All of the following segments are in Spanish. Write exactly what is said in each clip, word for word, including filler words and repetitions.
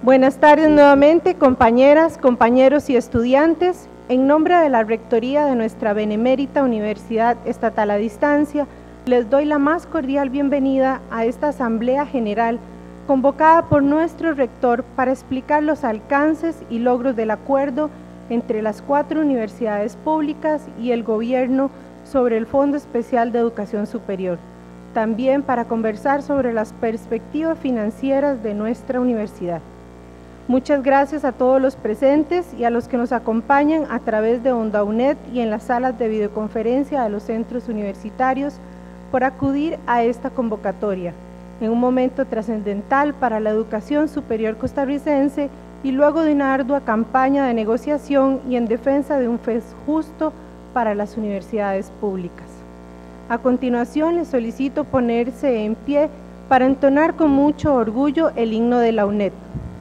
Buenas tardes nuevamente, compañeras, compañeros y estudiantes. En nombre de la Rectoría de nuestra benemérita Universidad Estatal a Distancia, les doy la más cordial bienvenida a esta Asamblea General convocada por nuestro rector para explicar los alcances y logros del acuerdo entre las cuatro universidades públicas y el gobierno sobre el Fondo Especial de Educación Superior. También para conversar sobre las perspectivas financieras de nuestra universidad. Muchas gracias a todos los presentes y a los que nos acompañan a través de Onda U N E D y en las salas de videoconferencia de los centros universitarios por acudir a esta convocatoria, en un momento trascendental para la educación superior costarricense y luego de una ardua campaña de negociación y en defensa de un F E S justo para las universidades públicas. A continuación, les solicito ponerse en pie para entonar con mucho orgullo el himno de la U N E D.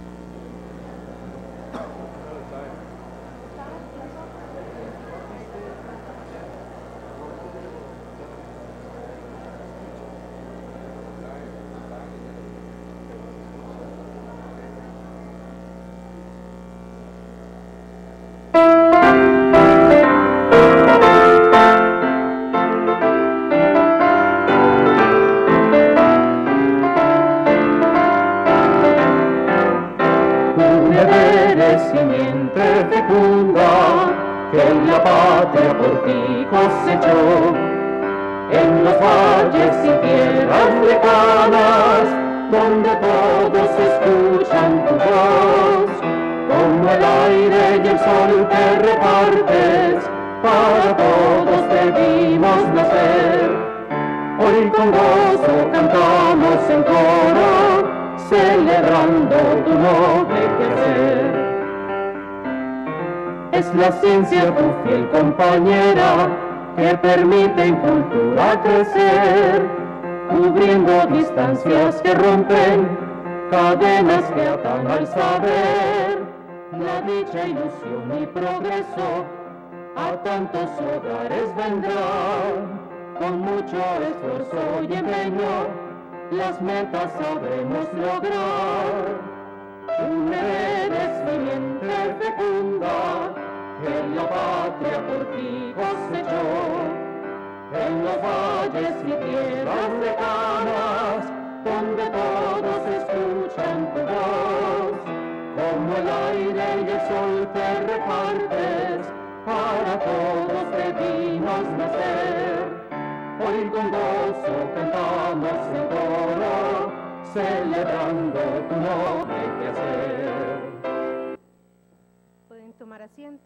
La ciencia, tu fiel compañera, que permite en cultura crecer, cubriendo distancias que rompen, cadenas que atan al saber. La dicha, ilusión y progreso a tantos hogares vendrán, con mucho esfuerzo y empeño, las metas sabremos lograr. Una simiente fecunda, que la patria por ti cosechó, en los valles y tierras lejanas, donde todos escuchan tu voz, como el aire y el sol te repartes, para todos debimos nacer. Hoy con gozo cantamos en coro, celebrando tu noble quehacer. Pueden tomar asiento.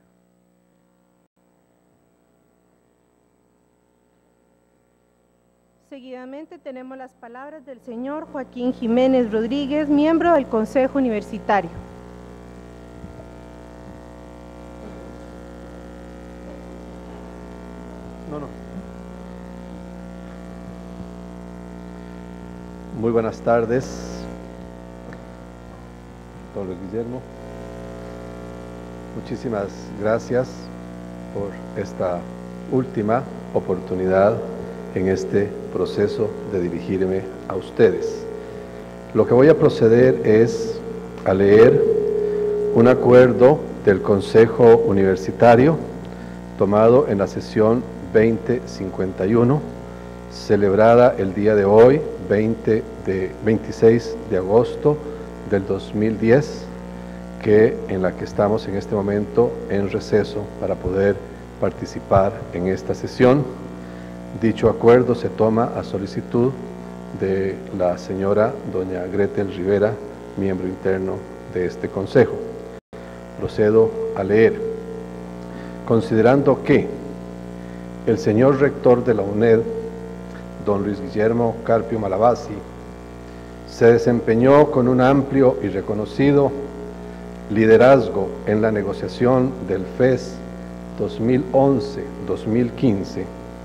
Seguidamente tenemos las palabras del señor Joaquín Jiménez Rodríguez, miembro del Consejo Universitario. No, no. Muy buenas tardes, don Luis Guillermo. Muchísimas gracias por esta última oportunidad en este proceso de dirigirme a ustedes. Lo que voy a proceder es a leer un acuerdo del Consejo Universitario tomado en la sesión veinte cincuenta y uno, celebrada el día de hoy, veinte de, veintiséis de agosto del dos mil diez, que, en la que estamos en este momento en receso para poder participar en esta sesión. Dicho acuerdo se toma a solicitud de la señora doña Gretel Rivera, miembro interno de este consejo. Procedo a leer. Considerando que el señor rector de la U N E D, don Luis Guillermo Carpio Malabasi, se desempeñó con un amplio y reconocido liderazgo en la negociación del F E S dos mil once dos mil quince,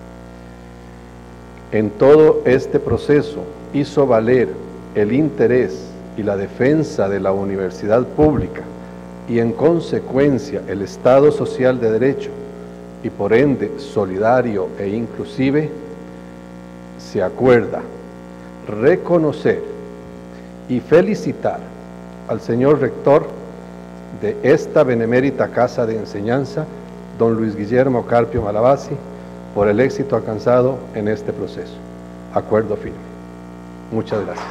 en todo este proceso hizo valer el interés y la defensa de la universidad pública y en consecuencia el Estado social de derecho y por ende solidario e inclusive, se acuerda reconocer y felicitar al señor rector de esta benemérita Casa de Enseñanza, don Luis Guillermo Carpio Malavasi, por el éxito alcanzado en este proceso. Acuerdo firme. Muchas gracias.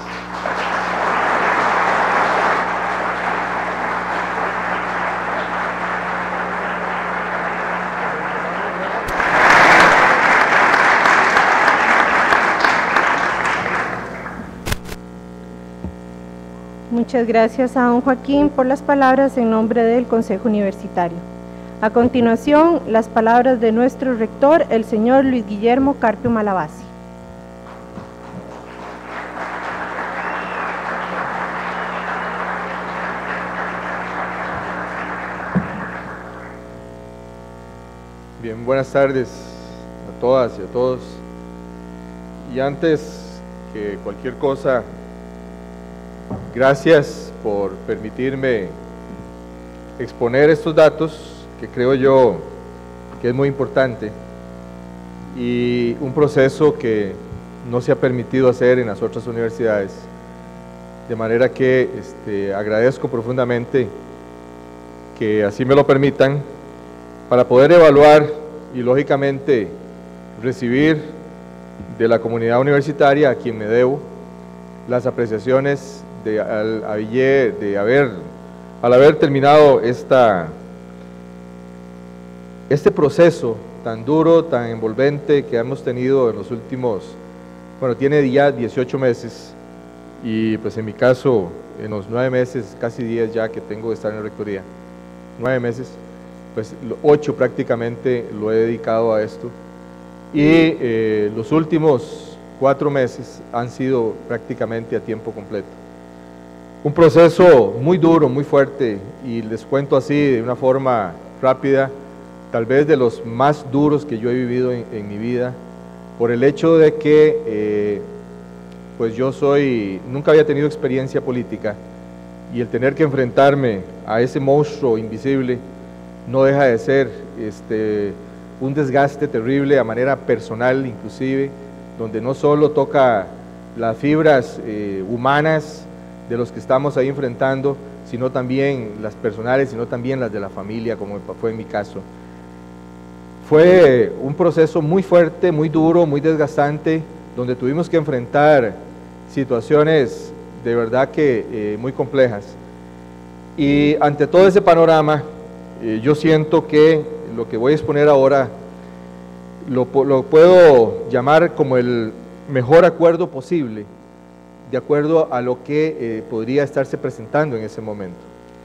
Muchas gracias a don Joaquín por las palabras en nombre del Consejo Universitario. A continuación, las palabras de nuestro rector, el señor Luis Guillermo Carpio Malavasi. Bien, buenas tardes a todas y a todos. Y antes que cualquier cosa, gracias por permitirme exponer estos datos que creo yo que es muy importante y un proceso que no se ha permitido hacer en las otras universidades, de manera que este, agradezco profundamente que así me lo permitan para poder evaluar y lógicamente recibir de la comunidad universitaria a quien me debo las apreciaciones de, al, de haber, al haber terminado esta Este proceso tan duro, tan envolvente que hemos tenido en los últimos, bueno, tiene ya dieciocho meses y pues en mi caso, en los nueve meses, casi diez ya que tengo de estar en la rectoría, nueve meses, pues ocho prácticamente lo he dedicado a esto y eh, los últimos cuatro meses han sido prácticamente a tiempo completo. Un proceso muy duro, muy fuerte y les cuento así de una forma rápida, tal vez de los más duros que yo he vivido en, en mi vida, por el hecho de que eh, pues yo soy, nunca había tenido experiencia política y el tener que enfrentarme a ese monstruo invisible no deja de ser este, un desgaste terrible a manera personal inclusive, donde no solo toca las fibras eh, humanas de los que estamos ahí enfrentando, sino también las personales, sino también las de la familia, como fue en mi caso. Fue un proceso muy fuerte, muy duro, muy desgastante, donde tuvimos que enfrentar situaciones de verdad que eh, muy complejas. Y ante todo ese panorama, eh, yo siento que lo que voy a exponer ahora lo, lo puedo llamar como el mejor acuerdo posible, de acuerdo a lo que eh, podría estarse presentando en ese momento.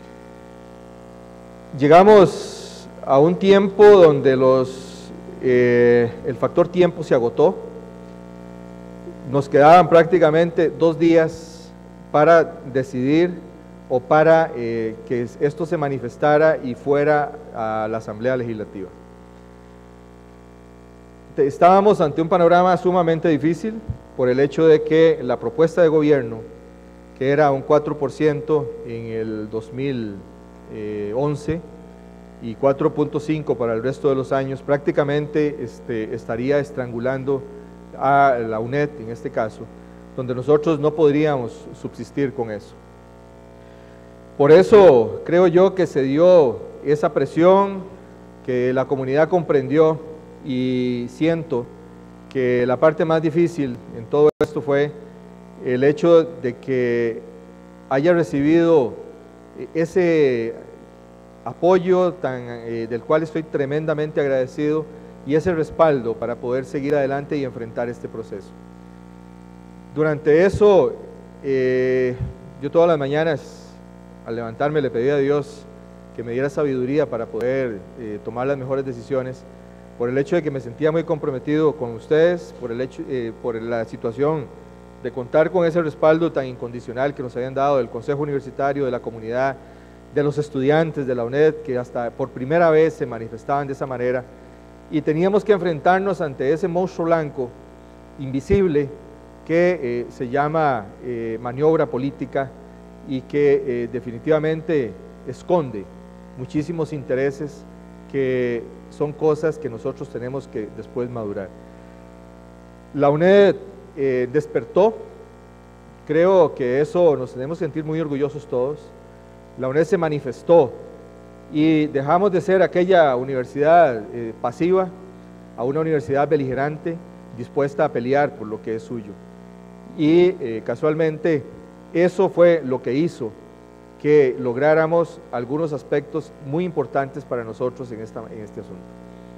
Llegamos a un tiempo donde los, eh, el factor tiempo se agotó, nos quedaban prácticamente dos días para decidir o para eh, que esto se manifestara y fuera a la Asamblea Legislativa. Estábamos ante un panorama sumamente difícil por el hecho de que la propuesta de gobierno, que era un cuatro por ciento en el dos mil once, y cuatro punto cinco para el resto de los años, prácticamente este, estaría estrangulando a la UNED en este caso, donde nosotros no podríamos subsistir con eso. Por eso creo yo que se dio esa presión, que la comunidad comprendió y siento que la parte más difícil en todo esto fue el hecho de que haya recibido ese apoyo tan, eh, del cual estoy tremendamente agradecido y ese respaldo para poder seguir adelante y enfrentar este proceso. Durante eso, eh, yo todas las mañanas al levantarme le pedí a Dios que me diera sabiduría para poder eh, tomar las mejores decisiones, por el hecho de que me sentía muy comprometido con ustedes, por, el hecho, eh, por la situación de contar con ese respaldo tan incondicional que nos habían dado del Consejo Universitario, de la comunidad, de los estudiantes de la UNED, que hasta por primera vez se manifestaban de esa manera, y teníamos que enfrentarnos ante ese monstruo blanco, invisible, que eh, se llama eh, maniobra política y que eh, definitivamente esconde muchísimos intereses que son cosas que nosotros tenemos que después madurar. La UNED eh, despertó, creo que eso nos tenemos que sentir muy orgullosos todos. La UNED se manifestó y dejamos de ser aquella universidad eh, pasiva a una universidad beligerante, dispuesta a pelear por lo que es suyo. Y eh, casualmente eso fue lo que hizo que lográramos algunos aspectos muy importantes para nosotros en, esta, en este asunto.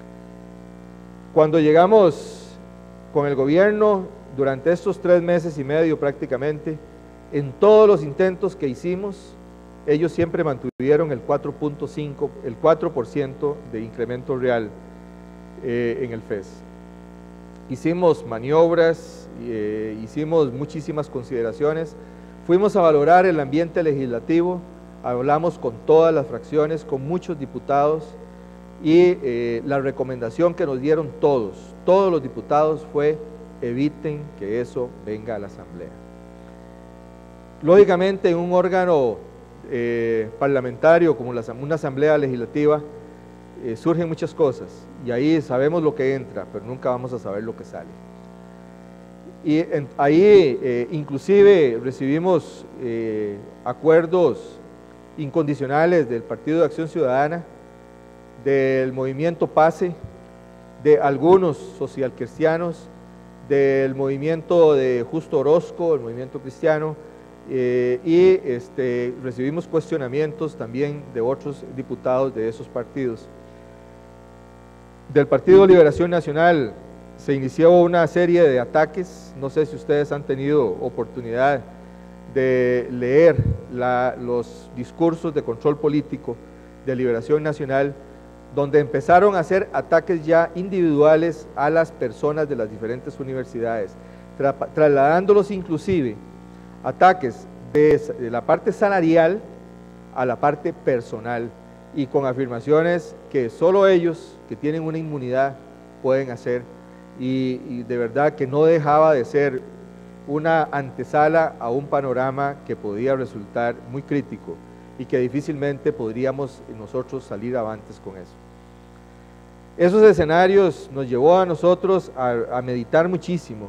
Cuando llegamos con el gobierno, durante estos tres meses y medio prácticamente, en todos los intentos que hicimos, ellos siempre mantuvieron el cuatro punto cinco, el cuatro por ciento de incremento real eh, en el F E S. Hicimos maniobras, eh, hicimos muchísimas consideraciones, fuimos a valorar el ambiente legislativo, hablamos con todas las fracciones, con muchos diputados, y eh, la recomendación que nos dieron todos, todos los diputados fue: eviten que eso venga a la Asamblea. Lógicamente, en un órgano eh, parlamentario como la, una Asamblea Legislativa eh, surgen muchas cosas, y ahí sabemos lo que entra, pero nunca vamos a saber lo que sale. Y en, ahí eh, inclusive recibimos eh, acuerdos incondicionales del Partido de Acción Ciudadana, del Movimiento PACE, de algunos socialcristianos, del movimiento de Justo Orozco, el movimiento cristiano, eh, y este, recibimos cuestionamientos también de otros diputados de esos partidos. Del Partido Liberación Nacional se inició una serie de ataques, no sé si ustedes han tenido oportunidad de leer la, los discursos de control político de Liberación Nacional, donde empezaron a hacer ataques ya individuales a las personas de las diferentes universidades, tra trasladándolos inclusive ataques de, de la parte salarial a la parte personal, y con afirmaciones que solo ellos, que tienen una inmunidad, pueden hacer, y, y de verdad que no dejaba de ser una antesala a un panorama que podía resultar muy crítico y que difícilmente podríamos nosotros salir avantes con eso. Esos escenarios nos llevó a nosotros a, a meditar muchísimo.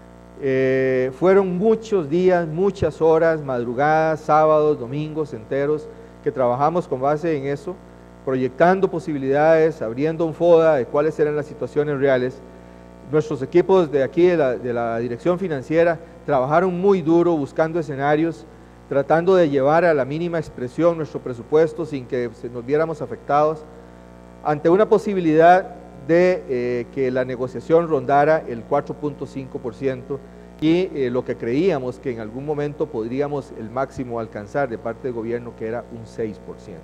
Eh, fueron muchos días, muchas horas, madrugadas, sábados, domingos enteros, que trabajamos con base en eso, proyectando posibilidades, abriendo un FODA de cuáles eran las situaciones reales. Nuestros equipos de aquí, de la, de la dirección financiera, trabajaron muy duro buscando escenarios, tratando de llevar a la mínima expresión nuestro presupuesto sin que nos viéramos afectados, ante una posibilidad de eh, que la negociación rondara el cuatro punto cinco por ciento, y eh, lo que creíamos que en algún momento podríamos el máximo alcanzar de parte del gobierno, que era un seis por ciento.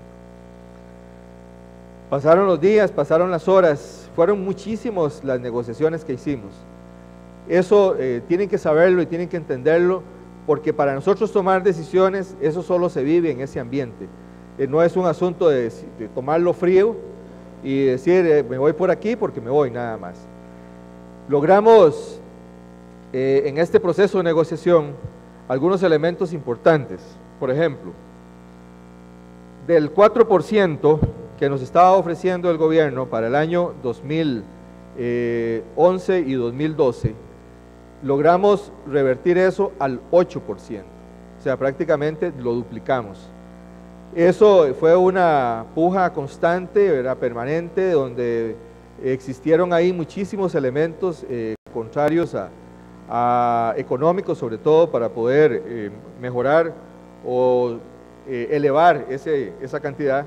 Pasaron los días, pasaron las horas, fueron muchísimas las negociaciones que hicimos. Eso eh, tienen que saberlo y tienen que entenderlo, porque para nosotros tomar decisiones, eso solo se vive en ese ambiente. Eh, no es un asunto de, de tomarlo frío y decir eh, me voy por aquí porque me voy, nada más. Logramos eh, en este proceso de negociación algunos elementos importantes. Por ejemplo, del cuatro por ciento que nos estaba ofreciendo el gobierno para el año dos mil once y dos mil doce, logramos revertir eso al ocho por ciento, o sea, prácticamente lo duplicamos. Eso fue una puja constante, ¿verdad?, permanente, donde existieron ahí muchísimos elementos eh, contrarios a, a económicos, sobre todo para poder eh, mejorar o eh, elevar ese, esa cantidad.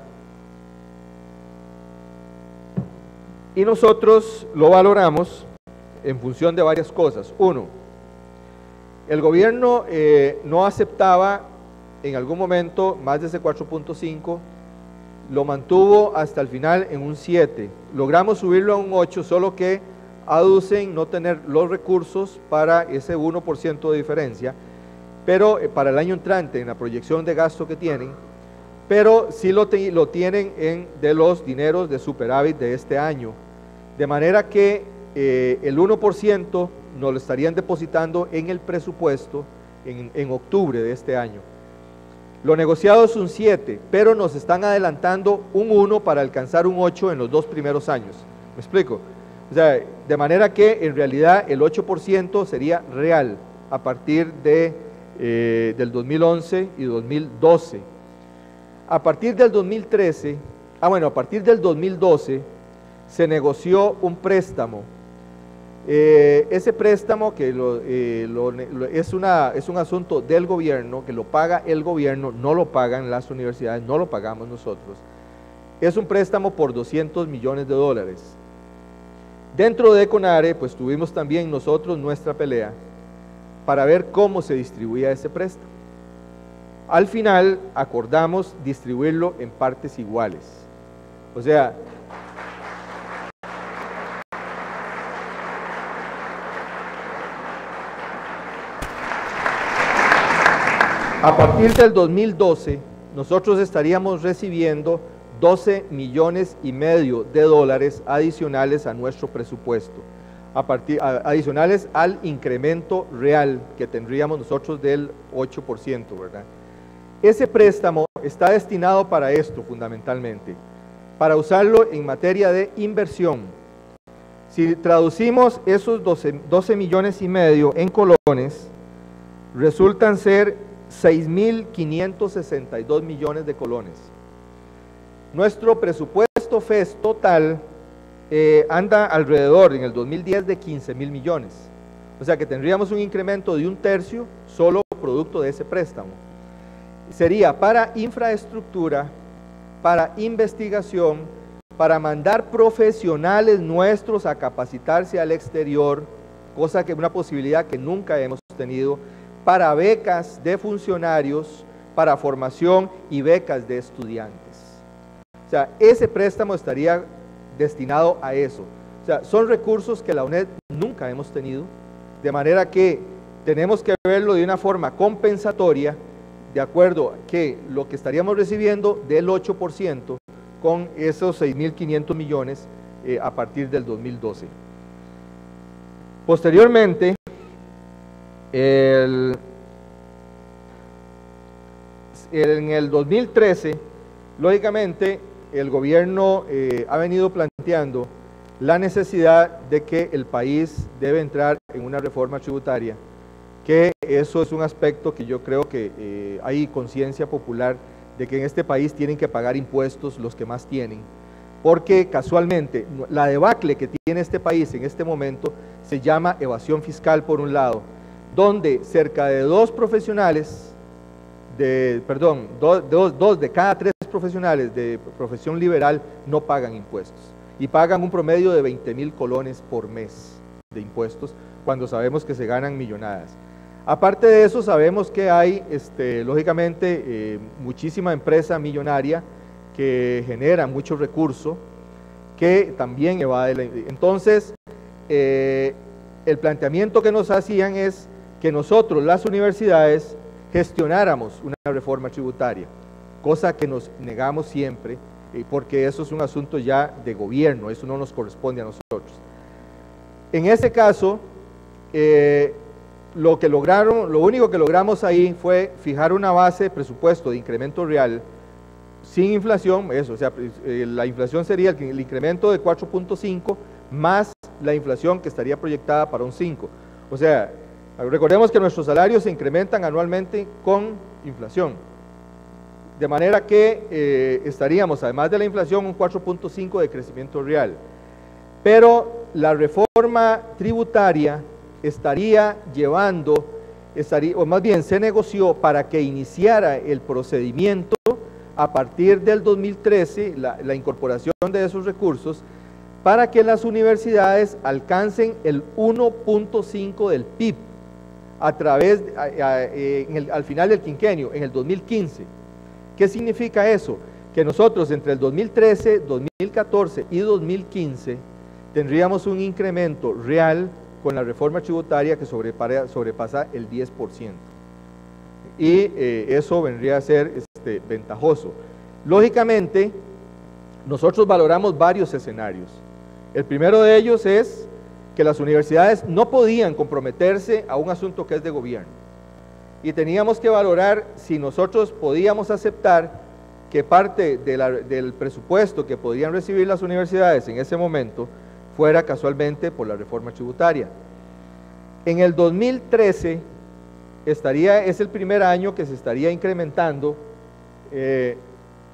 Y nosotros lo valoramos en función de varias cosas. Uno, el gobierno eh, no aceptaba en algún momento más de ese cuatro punto cinco, lo mantuvo hasta el final en un siete, logramos subirlo a un ocho, solo que aducen no tener los recursos para ese uno por ciento de diferencia, pero eh, para el año entrante, en la proyección de gasto que tienen, pero sí lo, te, lo tienen en de los dineros de superávit de este año, de manera que eh, el uno por ciento nos lo estarían depositando en el presupuesto en, en octubre de este año. Lo negociado es un siete, pero nos están adelantando un uno para alcanzar un ocho en los dos primeros años. ¿Me explico? O sea, de manera que en realidad el ocho por ciento sería real a partir de, eh, del dos mil once y dos mil doce. A partir del dos mil trece, ah bueno, a partir del dos mil doce se negoció un préstamo. Eh, ese préstamo que lo, eh, lo, lo, es, una, es un asunto del gobierno, que lo paga el gobierno, no lo pagan las universidades, no lo pagamos nosotros. Es un préstamo por doscientos millones de dólares. Dentro de CONARE, pues tuvimos también nosotros nuestra pelea para ver cómo se distribuía ese préstamo. Al final acordamos distribuirlo en partes iguales. O sea, a partir del dos mil doce, nosotros estaríamos recibiendo doce millones y medio de dólares adicionales a nuestro presupuesto, a partir, a, adicionales al incremento real que tendríamos nosotros del ocho por ciento, ¿verdad? Ese préstamo está destinado para esto fundamentalmente, para usarlo en materia de inversión. Si traducimos esos doce, doce millones y medio en colones, resultan ser seis mil quinientos sesenta y dos millones de colones. Nuestro presupuesto F E S total eh, anda alrededor en el dos mil diez de quince mil millones. O sea que tendríamos un incremento de un tercio solo producto de ese préstamo. Sería para infraestructura, para investigación, para mandar profesionales nuestros a capacitarse al exterior, cosa que es una posibilidad que nunca hemos tenido, para becas de funcionarios, para formación y becas de estudiantes. O sea, ese préstamo estaría destinado a eso. O sea, son recursos que la UNED nunca hemos tenido, de manera que tenemos que verlo de una forma compensatoria, de acuerdo a que lo que estaríamos recibiendo del ocho por ciento con esos seis mil quinientos millones eh, a partir del dos mil doce. Posteriormente, el, en el dos mil trece, lógicamente, el gobierno eh, ha venido planteando la necesidad de que el país debe entrar en una reforma tributaria, que eso es un aspecto que yo creo que eh, hay conciencia popular de que en este país tienen que pagar impuestos los que más tienen, porque casualmente la debacle que tiene este país en este momento se llama evasión fiscal por un lado, donde cerca de dos profesionales, de, perdón, dos, dos, dos de cada tres profesionales de profesión liberal no pagan impuestos y pagan un promedio de veinte mil colones por mes de impuestos cuando sabemos que se ganan millonadas. Aparte de eso, sabemos que hay, este, lógicamente, eh, muchísima empresa millonaria que genera mucho recurso, que también evade la... Entonces, eh, el planteamiento que nos hacían es que nosotros, las universidades, gestionáramos una reforma tributaria, cosa que nos negamos siempre, eh, porque eso es un asunto ya de gobierno, eso no nos corresponde a nosotros. En ese caso, eh, lo que lograron, lo único que logramos ahí fue fijar una base de presupuesto de incremento real sin inflación, eso, o sea, eh, la inflación sería el, el incremento de cuatro punto cinco más la inflación que estaría proyectada para un cinco. O sea, recordemos que nuestros salarios se incrementan anualmente con inflación, de manera que eh, estaríamos, además de la inflación, un cuatro punto cinco de crecimiento real. Pero la reforma tributaria estaría llevando, estaría, o más bien se negoció para que iniciara el procedimiento a partir del dos mil trece, la, la incorporación de esos recursos, para que las universidades alcancen el uno punto cinco del P I B a través, a, a, en el, al final del quinquenio, en el dos mil quince. ¿Qué significa eso? Que nosotros entre el dos mil trece, dos mil catorce y dos mil quince tendríamos un incremento real con la reforma tributaria que sobrepasa, sobrepasa el diez por ciento. Y eh, eso vendría a ser este, ventajoso. Lógicamente, nosotros valoramos varios escenarios. El primero de ellos es que las universidades no podían comprometerse a un asunto que es de gobierno. Y teníamos que valorar si nosotros podíamos aceptar que parte de la, del presupuesto que podrían recibir las universidades en ese momento fuera casualmente por la reforma tributaria. En el dos mil trece estaría, es el primer año que se estaría incrementando eh,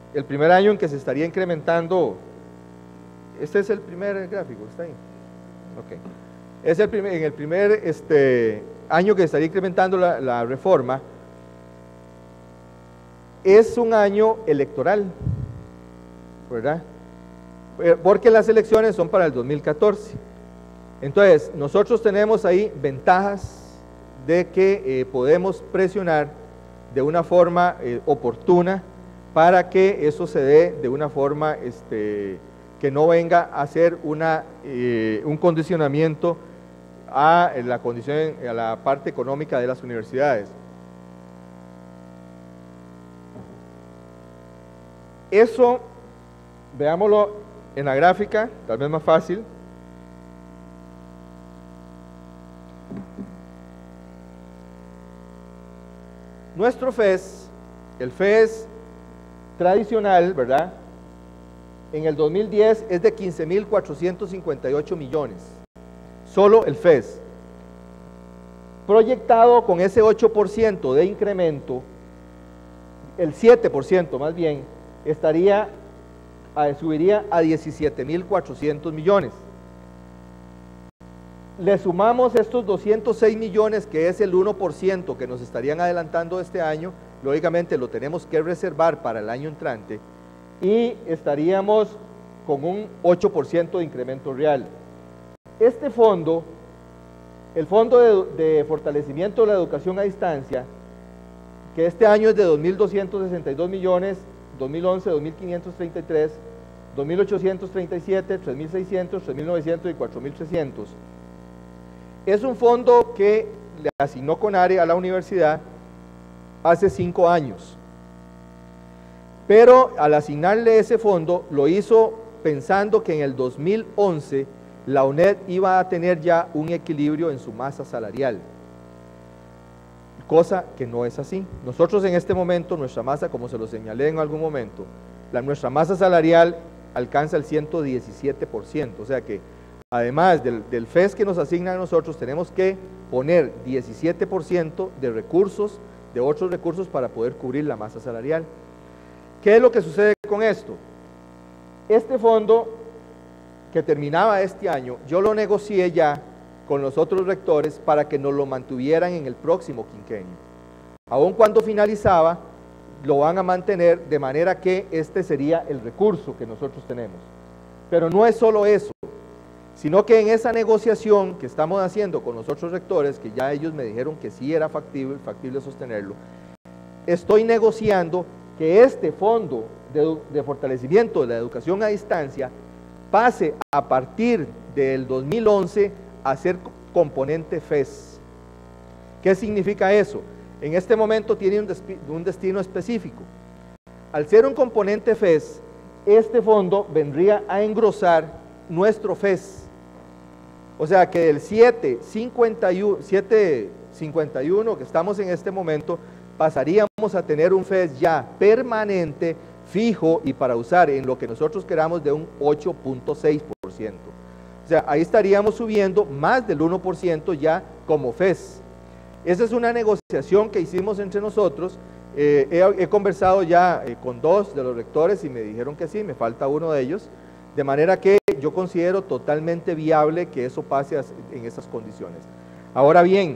el primer año en que se estaría incrementando, este es el primer gráfico, está ahí, ok, es el primer, en el primer este, año que se estaría incrementando la, la reforma, es un año electoral, ¿verdad? Porque las elecciones son para el dos mil catorce. Entonces, nosotros tenemos ahí ventajas de que eh, podemos presionar de una forma eh, oportuna para que eso se dé de una forma este, que no venga a ser una, eh, un condicionamiento a la condición, a la parte económica de las universidades. Eso, veámoslo en la gráfica, tal vez más fácil. Nuestro F E S, el F E S tradicional, ¿verdad? En el dos mil diez es de quince mil cuatrocientos cincuenta y ocho millones, solo el F E S. Proyectado con ese ocho por ciento de incremento, el siete por ciento más bien, estaría, a, subiría a diecisiete mil cuatrocientos millones. Le sumamos estos doscientos seis millones, que es el uno por ciento que nos estarían adelantando este año, lógicamente lo tenemos que reservar para el año entrante, y estaríamos con un ocho por ciento de incremento real. Este fondo, el Fondo de, de Fortalecimiento de la Educación a Distancia, que este año es de dos mil doscientos sesenta y dos millones, dos mil once dos mil quinientos treinta y tres, dos mil ochocientos treinta y siete, tres mil seiscientos, tres mil novecientos y cuatro mil trescientos. Es un fondo que le asignó CONARE a la universidad hace cinco años, pero al asignarle ese fondo lo hizo pensando que en el dos mil once la UNED iba a tener ya un equilibrio en su masa salarial, cosa que no es así. Nosotros en este momento, nuestra masa, como se lo señalé en algún momento, la, nuestra masa salarial alcanza el ciento diecisiete por ciento, o sea que además del, del F E S que nos asignan a nosotros, tenemos que poner diecisiete por ciento de recursos, de otros recursos para poder cubrir la masa salarial. ¿Qué es lo que sucede con esto? Este fondo que terminaba este año, yo lo negocié ya con los otros rectores para que nos lo mantuvieran en el próximo quinquenio. Aun cuando finalizaba, lo van a mantener de manera que este sería el recurso que nosotros tenemos. Pero no es solo eso, sino que en esa negociación que estamos haciendo con los otros rectores, que ya ellos me dijeron que sí era factible, factible sostenerlo, estoy negociando que este fondo de, de fortalecimiento de la educación a distancia pase a partir del dos mil once a ser componente F E S. ¿Qué significa eso? En este momento tiene un, un destino específico. Al ser un componente F E S, este fondo vendría a engrosar nuestro F E S. O sea que del siete cincuenta y uno que estamos en este momento, pasaríamos a tener un F E S ya permanente, fijo y para usar en lo que nosotros queramos de un ocho punto seis por ciento. O sea, ahí estaríamos subiendo más del uno por ciento ya como F E S. Esa es una negociación que hicimos entre nosotros. Eh, he, he conversado ya eh, con dos de los rectores y me dijeron que sí, me falta uno de ellos, de manera que yo considero totalmente viable que eso pase en esas condiciones. Ahora bien,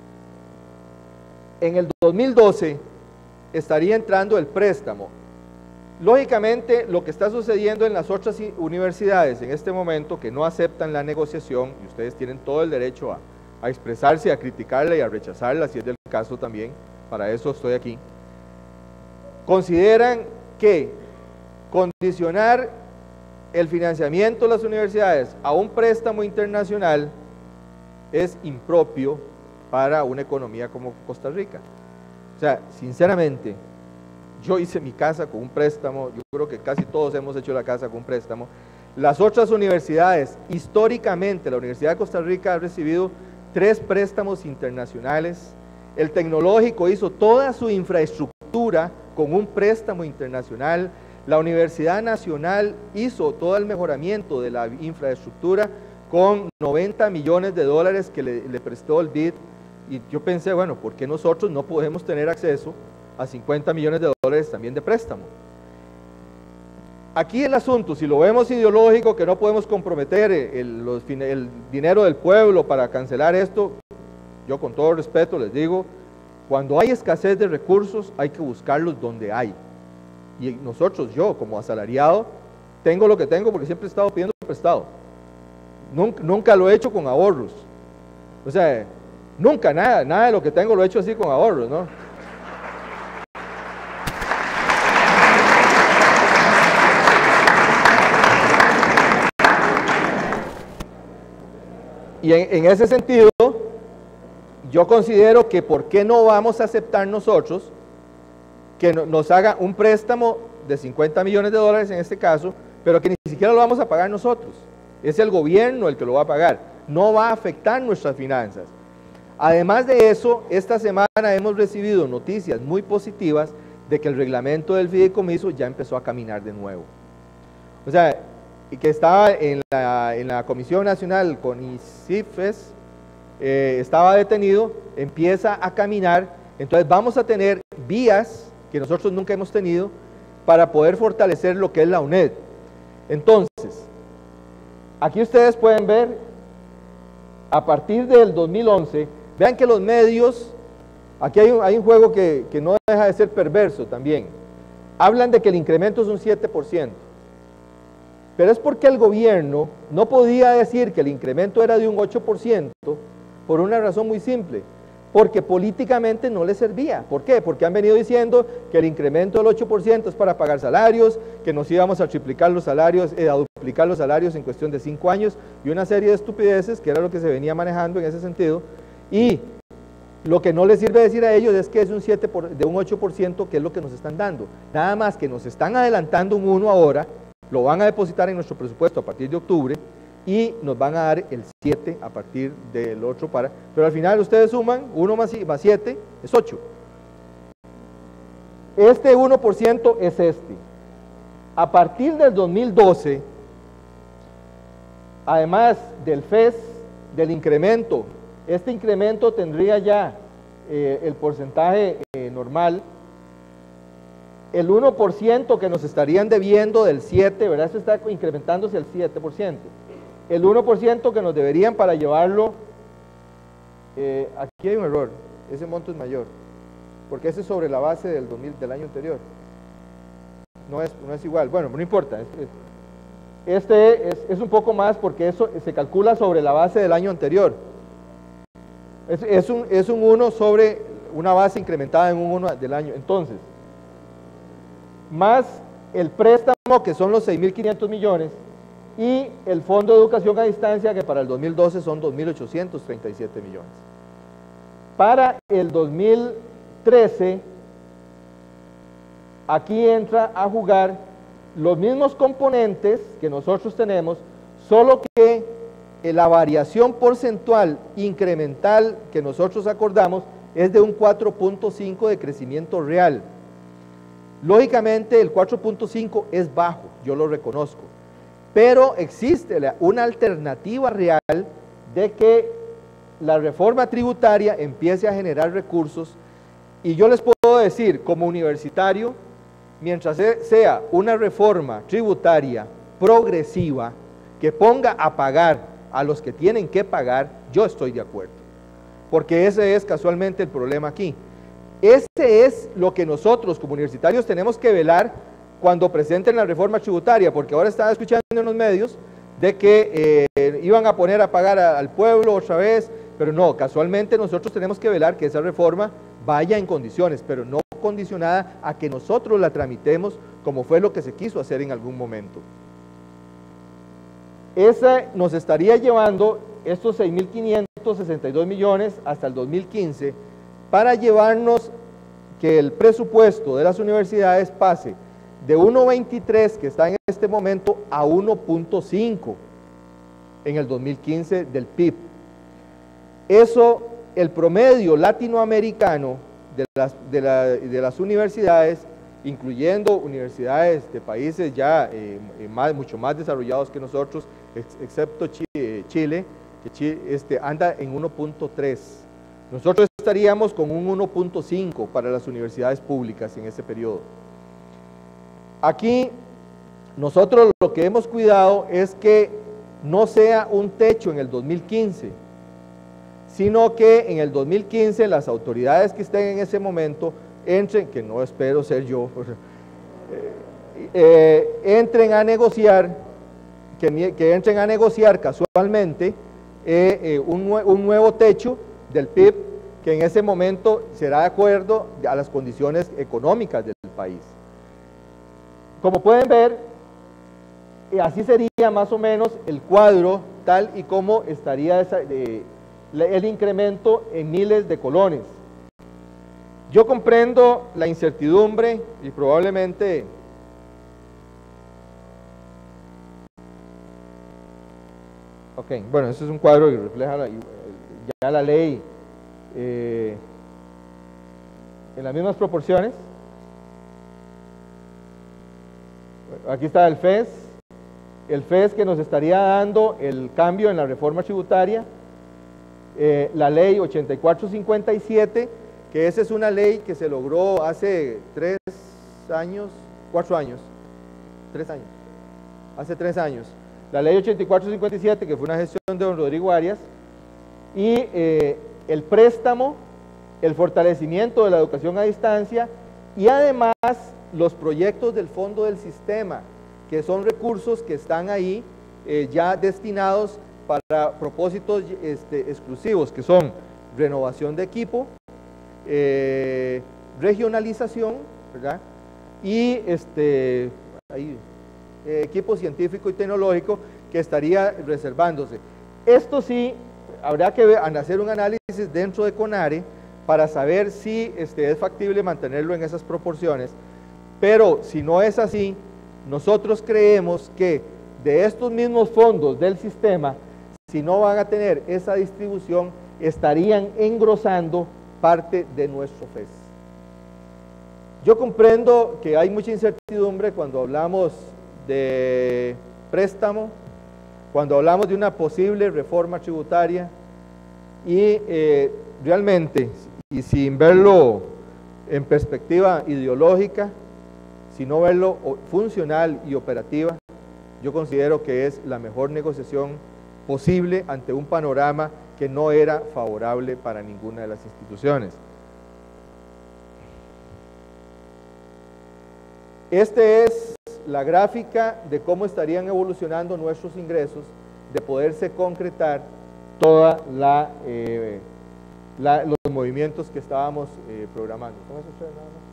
en el dos mil doce estaría entrando el préstamo. Lógicamente, lo que está sucediendo en las otras universidades en este momento que no aceptan la negociación, y ustedes tienen todo el derecho a, a expresarse, a criticarla y a rechazarla, si es del caso también, para eso estoy aquí, consideran que condicionar el financiamiento de las universidades a un préstamo internacional es impropio para una economía como Costa Rica. O sea, sinceramente, yo hice mi casa con un préstamo, yo creo que casi todos hemos hecho la casa con un préstamo. Las otras universidades, históricamente la Universidad de Costa Rica ha recibido tres préstamos internacionales. El Tecnológico hizo toda su infraestructura con un préstamo internacional. La Universidad Nacional hizo todo el mejoramiento de la infraestructura con noventa millones de dólares que le, le prestó el B I D. Y yo pensé, bueno, ¿por qué nosotros no podemos tener acceso a cincuenta millones de dólares también de préstamo? aquí el asunto, si lo vemos ideológico, que no podemos comprometer el, los, el dinero del pueblo para cancelar esto, yo con todo respeto les digo, cuando hay escasez de recursos hay que buscarlos donde hay. Y nosotros, yo como asalariado, tengo lo que tengo porque siempre he estado pidiendo prestado. Nunca, nunca lo he hecho con ahorros. O sea, nunca, nada, nada de lo que tengo lo he hecho así con ahorros, ¿no? Y en, en ese sentido, yo considero que por qué no vamos a aceptar nosotros que no, nos haga un préstamo de cincuenta millones de dólares en este caso, pero que ni siquiera lo vamos a pagar nosotros. Es el gobierno el que lo va a pagar. No va a afectar nuestras finanzas. Además de eso, esta semana hemos recibido noticias muy positivas de que el reglamento del fideicomiso ya empezó a caminar de nuevo. O sea, que estaba en la, en la Comisión Nacional con I C I F E S, eh, estaba detenido, empieza a caminar, entonces vamos a tener vías que nosotros nunca hemos tenido para poder fortalecer lo que es la U N E D. Entonces, aquí ustedes pueden ver, a partir del dos mil once, vean que los medios, aquí hay un, hay un juego que, que no deja de ser perverso también, hablan de que el incremento es un siete por ciento, pero es porque el gobierno no podía decir que el incremento era de un ocho por ciento por una razón muy simple, porque políticamente no les servía. ¿Por qué? Porque han venido diciendo que el incremento del ocho por ciento es para pagar salarios, que nos íbamos a triplicar los salarios, eh, a duplicar los salarios en cuestión de cinco años, y una serie de estupideces, que era lo que se venía manejando en ese sentido, y lo que no les sirve decir a ellos es que es un siete por, de un ocho por ciento, que es lo que nos están dando. Nada más que nos están adelantando un uno ahora, lo van a depositar en nuestro presupuesto a partir de octubre, y nos van a dar el siete a partir del otro para, pero al final ustedes suman, uno más siete es ocho. Este uno por ciento es este. A partir del dos mil doce, además del F E S, del incremento, este incremento tendría ya eh, el porcentaje eh, normal, el uno por ciento que nos estarían debiendo del siete, ¿verdad? Esto está incrementándose al siete por ciento. El uno por ciento que nos deberían para llevarlo, eh, aquí hay un error, ese monto es mayor, porque ese es sobre la base del, dos mil, del año anterior, no es, no es igual, bueno, no importa, es, es, este es, es un poco más porque eso se calcula sobre la base del año anterior, es, es, un, es un uno sobre una base incrementada en un uno del año, entonces, más el préstamo que son los seis mil quinientos millones, y el Fondo de Educación a Distancia, que para el dos mil doce son dos mil ochocientos treinta y siete millones. Para el dos mil trece, aquí entra a jugar los mismos componentes que nosotros tenemos, solo que la variación porcentual incremental que nosotros acordamos es de un cuatro punto cinco de crecimiento real. Lógicamente el cuatro punto cinco es bajo, yo lo reconozco, pero existe una alternativa real de que la reforma tributaria empiece a generar recursos, y yo les puedo decir como universitario, mientras sea una reforma tributaria progresiva que ponga a pagar a los que tienen que pagar, yo estoy de acuerdo, porque ese es casualmente el problema aquí. Ese es lo que nosotros como universitarios tenemos que velar cuando presenten la reforma tributaria, porque ahora estaba escuchando en los medios de que eh, iban a poner a pagar a, al pueblo otra vez, pero no, casualmente nosotros tenemos que velar que esa reforma vaya en condiciones, pero no condicionada a que nosotros la tramitemos como fue lo que se quiso hacer en algún momento. Esa nos estaría llevando estos seis mil quinientos sesenta y dos millones hasta el dos mil quince para llevarnos que el presupuesto de las universidades pase de uno punto veintitrés que está en este momento a uno punto cinco en el dos mil quince del P I B. Eso, el promedio latinoamericano de las, de la, de las universidades, incluyendo universidades de países ya eh, más, mucho más desarrollados que nosotros, ex, excepto Chile, Chile que Chile, este, anda en uno punto tres. Nosotros estaríamos con un uno punto cinco para las universidades públicas en ese periodo. Aquí nosotros lo que hemos cuidado es que no sea un techo en el dos mil quince, sino que en el dos mil quince las autoridades que estén en ese momento entren, que no espero ser yo, eh, eh, entren a negociar, que, que entren a negociar casualmente eh, eh, un, un nuevo techo del P I B que en ese momento será de acuerdo a las condiciones económicas del país. Como pueden ver, así sería más o menos el cuadro tal y como estaría esa, eh, el incremento en miles de colones. Yo comprendo la incertidumbre y probablemente ok, bueno, eso es un cuadro que refleja la, ya la ley eh, en las mismas proporciones. Aquí está el F E S, el F E S que nos estaría dando el cambio en la reforma tributaria, eh, la ley ochenta y cuatro cincuenta y siete, que esa es una ley que se logró hace tres años, cuatro años, tres años, hace tres años. La ley ochenta y cuatro cincuenta y siete, que fue una gestión de don Rodrigo Arias, y eh, el préstamo, el fortalecimiento de la educación a distancia y además los proyectos del fondo del sistema, que son recursos que están ahí eh, ya destinados para propósitos este, exclusivos, que son renovación de equipo, eh, regionalización, ¿verdad? Y este, ahí, eh, equipo científico y tecnológico que estaría reservándose. Esto sí, habrá que ver, hacer un análisis dentro de CONARE para saber si este, es factible mantenerlo en esas proporciones, pero si no es así, nosotros creemos que de estos mismos fondos del sistema, si no van a tener esa distribución, estarían engrosando parte de nuestro F E S. Yo comprendo que hay mucha incertidumbre cuando hablamos de préstamo, cuando hablamos de una posible reforma tributaria y eh, realmente, y sin verlo en perspectiva ideológica, sino verlo funcional y operativa, yo considero que es la mejor negociación posible ante un panorama que no era favorable para ninguna de las instituciones. Esta es la gráfica de cómo estarían evolucionando nuestros ingresos de poderse concretar toda la, eh, la los movimientos que estábamos eh, programando. ¿Con eso ustedes nada más?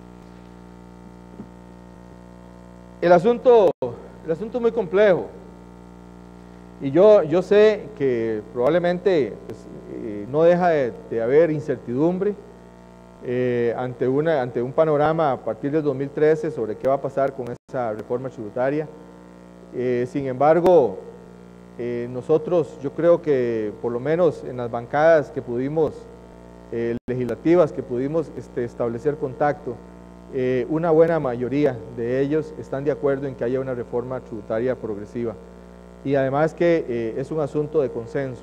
El asunto, el asunto es muy complejo y yo, yo sé que probablemente pues, eh, no deja de, de haber incertidumbre eh, ante, una, ante un panorama a partir del dos mil trece sobre qué va a pasar con esa reforma tributaria. Eh, sin embargo, eh, nosotros yo creo que por lo menos en las bancadas que pudimos, eh, legislativas que pudimos este, establecer contacto, Eh, una buena mayoría de ellos están de acuerdo en que haya una reforma tributaria progresiva y además que eh, es un asunto de consenso.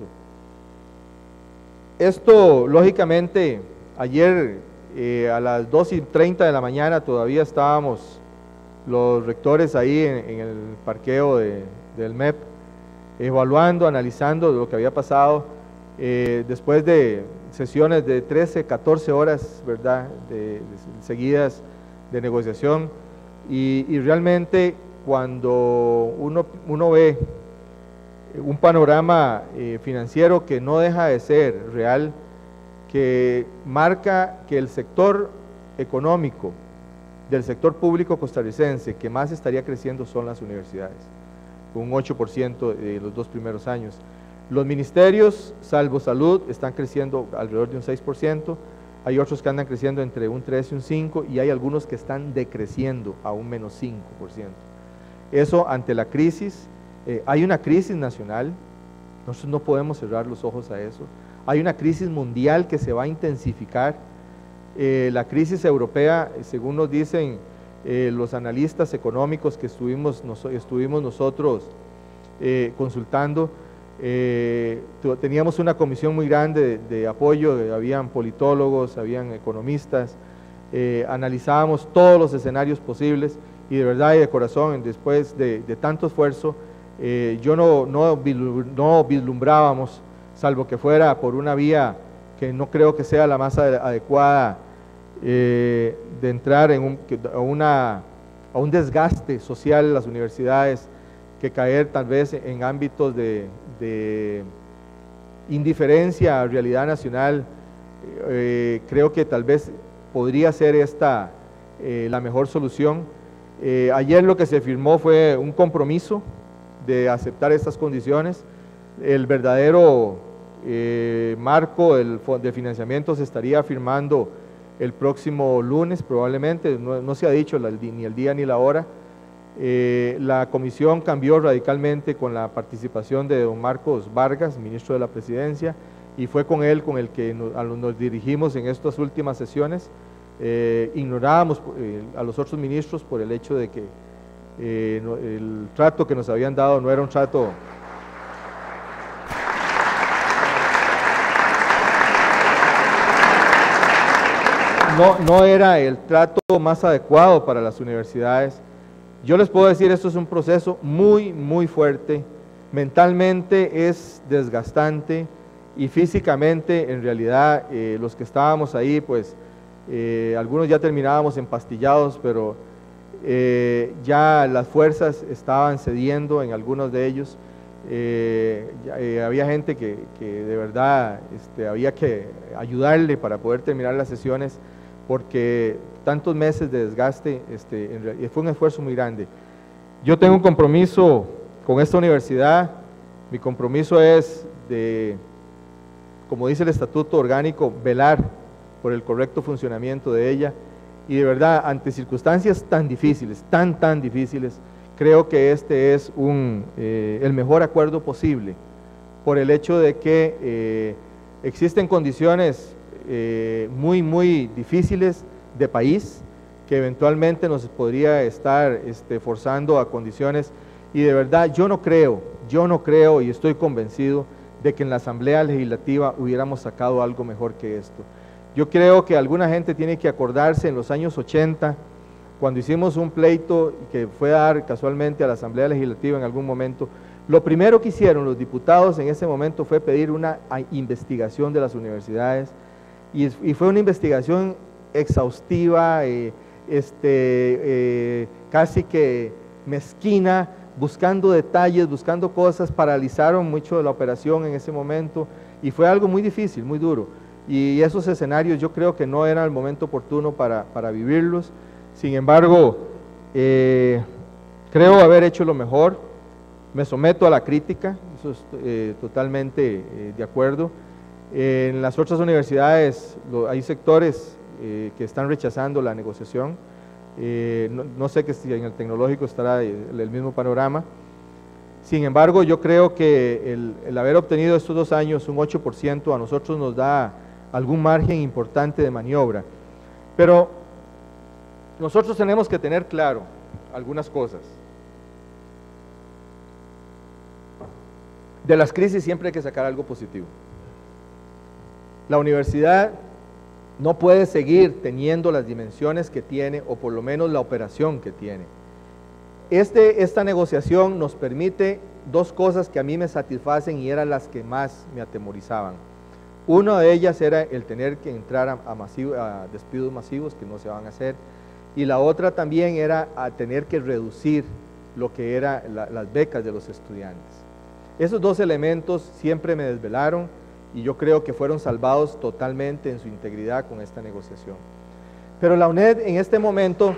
Esto, lógicamente, ayer eh, a las dos y treinta de la mañana todavía estábamos los rectores ahí en, en el parqueo de, del M E P, evaluando, analizando lo que había pasado eh, después de sesiones de trece, catorce horas, ¿verdad?, de, de, seguidas de negociación y, y realmente cuando uno, uno ve un panorama eh, financiero que no deja de ser real, que marca que el sector económico del sector público costarricense que más estaría creciendo son las universidades, con un ocho por ciento de los dos primeros años. Los ministerios, salvo salud, están creciendo alrededor de un seis por ciento, hay otros que andan creciendo entre un tres y un cinco por ciento y hay algunos que están decreciendo a un menos cinco por ciento. Eso ante la crisis, eh, hay una crisis nacional, nosotros no podemos cerrar los ojos a eso, hay una crisis mundial que se va a intensificar, eh, la crisis europea, según nos dicen eh, los analistas económicos que estuvimos, nos, estuvimos nosotros eh, consultando, Eh, teníamos una comisión muy grande de, de apoyo, habían politólogos, habían economistas, eh, analizábamos todos los escenarios posibles y de verdad y de corazón, después de, de tanto esfuerzo, eh, yo no, no, no vislumbrábamos, salvo que fuera por una vía que no creo que sea la más adecuada, eh, de entrar en un, a, una, a un desgaste social en las universidades, que caer tal vez en ámbitos de, de indiferencia a realidad nacional. Eh, creo que tal vez podría ser esta eh, la mejor solución. Eh, ayer lo que se firmó fue un compromiso de aceptar estas condiciones. El verdadero eh, marco del, de financiamiento se estaría firmando el próximo lunes probablemente, no, no se ha dicho la, ni el día ni la hora. Eh, la comisión cambió radicalmente con la participación de don Marcos Vargas, ministro de la Presidencia, y fue con él con el que nos, a, nos dirigimos en estas últimas sesiones. Eh, ignorábamos eh, a los otros ministros por el hecho de que eh, no, el trato que nos habían dado no era un trato no, no era el trato más adecuado para las universidades. Yo les puedo decir, esto es un proceso muy, muy fuerte, mentalmente es desgastante y físicamente, en realidad, eh, los que estábamos ahí, pues, eh, algunos ya terminábamos empastillados, pero eh, ya las fuerzas estaban cediendo en algunos de ellos. Eh, ya, eh, había gente que, que de verdad este, había que ayudarle para poder terminar las sesiones, porque tantos meses de desgaste, este, en realidad, fue un esfuerzo muy grande. Yo tengo un compromiso con esta universidad, mi compromiso es de, como dice el estatuto orgánico, velar por el correcto funcionamiento de ella, y de verdad, ante circunstancias tan difíciles, tan, tan difíciles, creo que este es un, eh, el mejor acuerdo posible, por el hecho de que eh, existen condiciones eh, muy, muy difíciles de país, que eventualmente nos podría estar este, forzando a condiciones, y de verdad yo no creo, yo no creo y estoy convencido de que en la Asamblea Legislativa hubiéramos sacado algo mejor que esto. Yo creo que alguna gente tiene que acordarse en los años ochenta, cuando hicimos un pleito que fue a dar casualmente a la Asamblea Legislativa en algún momento, lo primero que hicieron los diputados en ese momento fue pedir una investigación de las universidades, y, y fue una investigación exhaustiva, eh, este, eh, casi que mezquina, buscando detalles, buscando cosas, paralizaron mucho de la operación en ese momento, y fue algo muy difícil, muy duro, y esos escenarios yo creo que no era el momento oportuno para, para vivirlos. Sin embargo, eh, creo haber hecho lo mejor, me someto a la crítica, eso es eh, totalmente eh, de acuerdo. Eh, en las otras universidades lo, hay sectores eh, que están rechazando la negociación, eh, no, no sé que si en el tecnológico estará el, el mismo panorama. Sin embargo, yo creo que el, el haber obtenido estos dos años un ocho por ciento a nosotros nos da algún margen importante de maniobra, pero nosotros tenemos que tener claro algunas cosas. De las crisis siempre hay que sacar algo positivo. La universidad no puede seguir teniendo las dimensiones que tiene, o por lo menos la operación que tiene. Este, esta negociación nos permite dos cosas que a mí me satisfacen y eran las que más me atemorizaban. Una de ellas era el tener que entrar a, a, masivo, a despidos masivos que no se van a hacer, y la otra también era a tener que reducir lo que eran la, las becas de los estudiantes. Esos dos elementos siempre me desvelaron y yo creo que fueron salvados totalmente en su integridad con esta negociación. Pero la UNED en este momento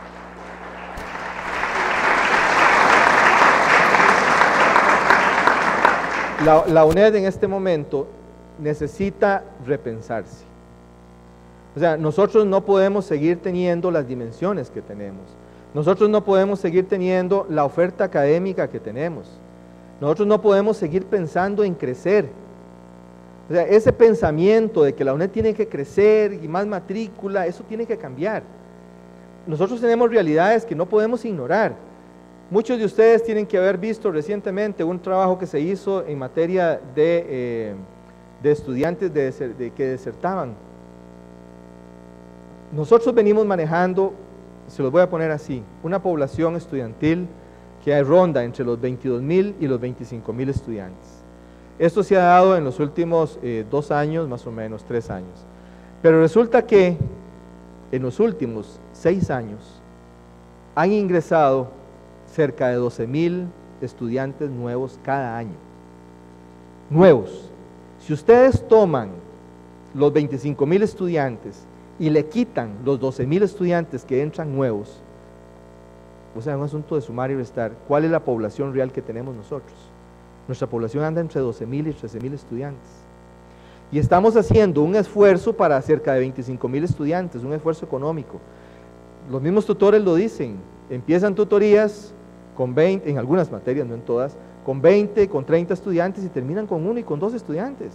la, la UNED en este momento necesita repensarse. O sea, nosotros no podemos seguir teniendo las dimensiones que tenemos, nosotros no podemos seguir teniendo la oferta académica que tenemos, nosotros no podemos seguir pensando en crecer. O sea, ese pensamiento de que la UNED tiene que crecer y más matrícula, eso tiene que cambiar. Nosotros tenemos realidades que no podemos ignorar. Muchos de ustedes tienen que haber visto recientemente un trabajo que se hizo en materia de, eh, de estudiantes de, de, que desertaban. nosotros venimos manejando, se los voy a poner así, una población estudiantil que ronda entre los veintidós mil y los veinticinco mil estudiantes. Esto se ha dado en los últimos eh, dos años, más o menos, tres años. Pero resulta que en los últimos seis años han ingresado cerca de doce mil estudiantes nuevos cada año. Nuevos. Si ustedes toman los veinticinco mil estudiantes y le quitan los doce mil estudiantes que entran nuevos, o sea, es un asunto de sumar y restar, ¿cuál es la población real que tenemos nosotros? Nuestra población anda entre doce mil y trece mil estudiantes. Y estamos haciendo un esfuerzo para cerca de veinticinco mil estudiantes, un esfuerzo económico. Los mismos tutores lo dicen, empiezan tutorías con veinte, en algunas materias, no en todas, con veinte, con treinta estudiantes y terminan con uno y con dos estudiantes.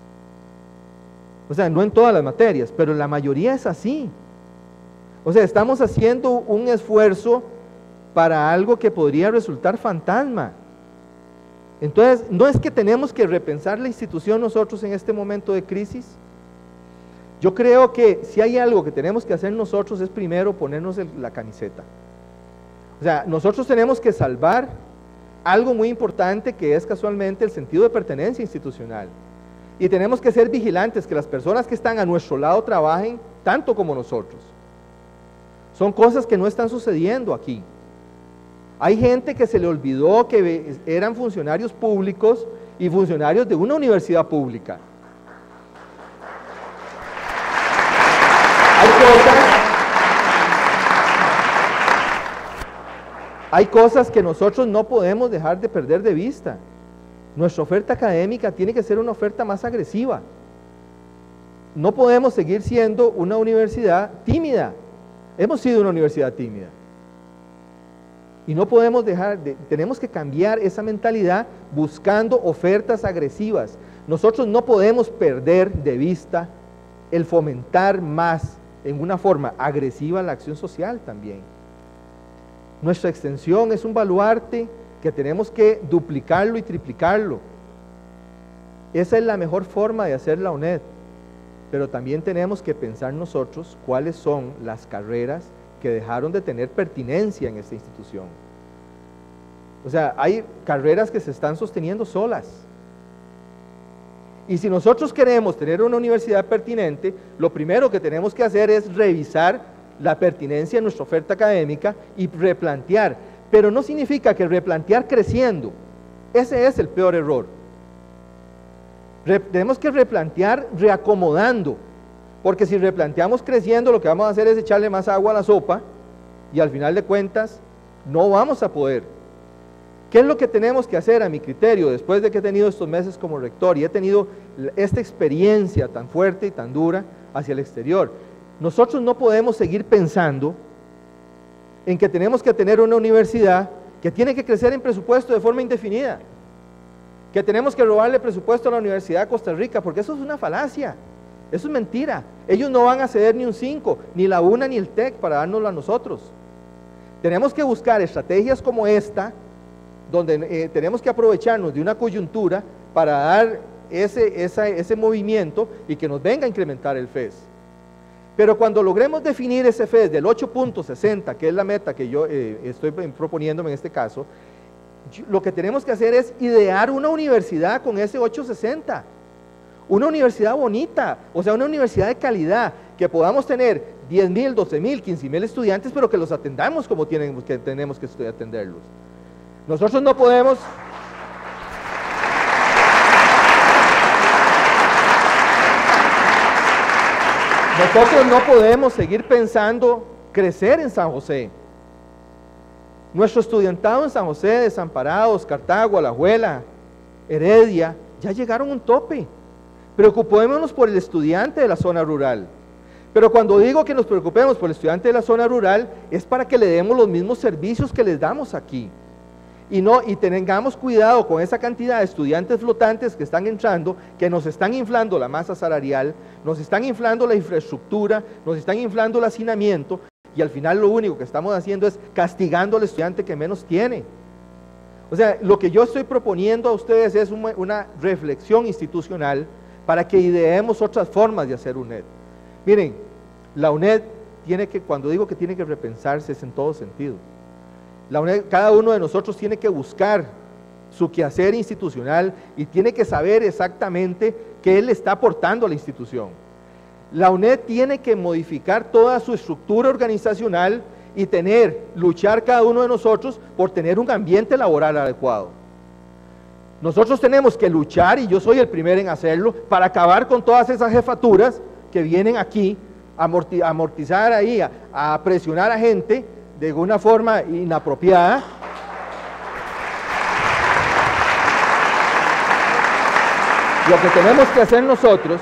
O sea, no en todas las materias, pero la mayoría es así. O sea, estamos haciendo un esfuerzo para algo que podría resultar fantasma. Entonces, no es que tenemos que repensar la institución nosotros en este momento de crisis. Yo creo que si hay algo que tenemos que hacer nosotros es primero ponernos el, la camiseta. O sea, nosotros tenemos que salvar algo muy importante que es casualmente el sentido de pertenencia institucional. Y tenemos que ser vigilantes que las personas que están a nuestro lado trabajen tanto como nosotros. Son cosas que no están sucediendo aquí. Hay gente que se le olvidó que eran funcionarios públicos y funcionarios de una universidad pública. Hay cosas, hay cosas que nosotros no podemos dejar de perder de vista. Nuestra oferta académica tiene que ser una oferta más agresiva. No podemos seguir siendo una universidad tímida. Hemos sido una universidad tímida. Y no podemos dejar, de, tenemos que cambiar esa mentalidad buscando ofertas agresivas. Nosotros no podemos perder de vista el fomentar más en una forma agresiva la acción social también. Nuestra extensión es un baluarte que tenemos que duplicarlo y triplicarlo. Esa es la mejor forma de hacer la UNED, pero también tenemos que pensar nosotros cuáles son las carreras que dejaron de tener pertinencia en esta institución. O sea, hay carreras que se están sosteniendo solas. Y si nosotros queremos tener una universidad pertinente, lo primero que tenemos que hacer es revisar la pertinencia de nuestra oferta académica y replantear. Pero no significa que replantear creciendo. Ese es el peor error. Re- tenemos que replantear reacomodando. Porque si replanteamos creciendo, lo que vamos a hacer es echarle más agua a la sopa y al final de cuentas no vamos a poder. ¿Qué es lo que tenemos que hacer a mi criterio después de que he tenido estos meses como rector y he tenido esta experiencia tan fuerte y tan dura hacia el exterior? Nosotros no podemos seguir pensando en que tenemos que tener una universidad que tiene que crecer en presupuesto de forma indefinida, que tenemos que robarle presupuesto a la Universidad de Costa Rica, porque eso es una falacia. Eso es mentira. Ellos no van a ceder ni un cinco, ni la UNA ni el TEC para dárnoslo a nosotros. Tenemos que buscar estrategias como esta, donde eh, tenemos que aprovecharnos de una coyuntura para dar ese, esa, ese movimiento y que nos venga a incrementar el F E S. Pero cuando logremos definir ese F E S del ocho punto sesenta, que es la meta que yo eh, estoy proponiéndome en este caso, yo, lo que tenemos que hacer es idear una universidad con ese ocho sesenta. Una universidad bonita, o sea, una universidad de calidad, que podamos tener diez mil, doce mil, quince mil estudiantes, pero que los atendamos como tienen, que tenemos que atenderlos. Nosotros no podemos... Nosotros no podemos seguir pensando crecer en San José. Nuestro estudiantado en San José, Desamparados, Cartago, Alajuela, Heredia, ya llegaron a un tope. Preocupémonos por el estudiante de la zona rural. Pero cuando digo que nos preocupemos por el estudiante de la zona rural, es para que le demos los mismos servicios que les damos aquí. Y, no, y tengamos cuidado con esa cantidad de estudiantes flotantes que están entrando, que nos están inflando la masa salarial, nos están inflando la infraestructura, nos están inflando el hacinamiento, y al final lo único que estamos haciendo es castigando al estudiante que menos tiene. O sea, lo que yo estoy proponiendo a ustedes es una, una reflexión institucional para que ideemos otras formas de hacer UNED. Miren, la UNED tiene que, cuando digo que tiene que repensarse, es en todo sentido. La UNED, cada uno de nosotros tiene que buscar su quehacer institucional y tiene que saber exactamente qué él le está aportando a la institución. La UNED tiene que modificar toda su estructura organizacional y tener, luchar cada uno de nosotros por tener un ambiente laboral adecuado. Nosotros tenemos que luchar, y yo soy el primero en hacerlo, para acabar con todas esas jefaturas que vienen aquí a amortizar ahí, a, a presionar a gente de una forma inapropiada. Lo que tenemos que hacer nosotros,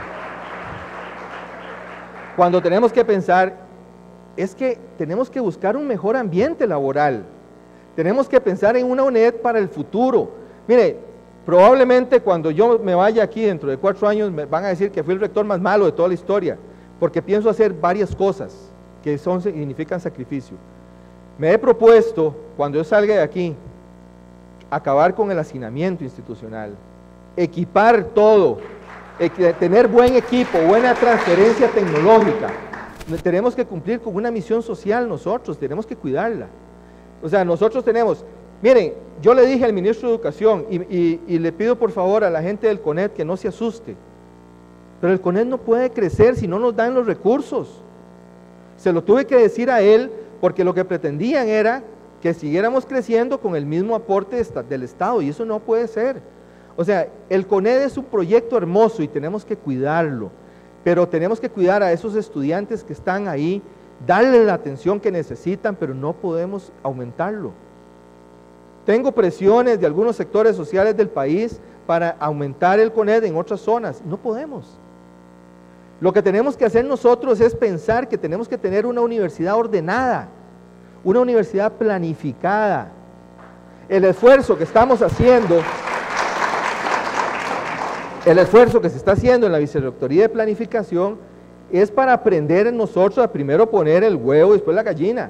cuando tenemos que pensar, es que tenemos que buscar un mejor ambiente laboral. Tenemos que pensar en una UNED para el futuro. Mire, probablemente cuando yo me vaya aquí dentro de cuatro años me van a decir que fui el rector más malo de toda la historia, porque pienso hacer varias cosas que son, significan sacrificio. Me he propuesto, cuando yo salga de aquí, acabar con el hacinamiento institucional, equipar todo, tener buen equipo, buena transferencia tecnológica. Tenemos que cumplir con una misión social nosotros, tenemos que cuidarla. O sea, nosotros tenemos, miren, yo le dije al ministro de Educación y, y, y le pido por favor a la gente del CONED que no se asuste, pero el CONED no puede crecer si no nos dan los recursos. Se lo tuve que decir a él porque lo que pretendían era que siguiéramos creciendo con el mismo aporte del Estado, y eso no puede ser. O sea, el CONED es un proyecto hermoso y tenemos que cuidarlo, pero tenemos que cuidar a esos estudiantes que están ahí, darle la atención que necesitan, pero no podemos aumentarlo. Tengo presiones de algunos sectores sociales del país para aumentar el CONED en otras zonas, no podemos. Lo que tenemos que hacer nosotros es pensar que tenemos que tener una universidad ordenada, una universidad planificada. El esfuerzo que estamos haciendo, el esfuerzo que se está haciendo en la Vicerrectoría de Planificación es para aprender en nosotros a primero poner el huevo y después la gallina.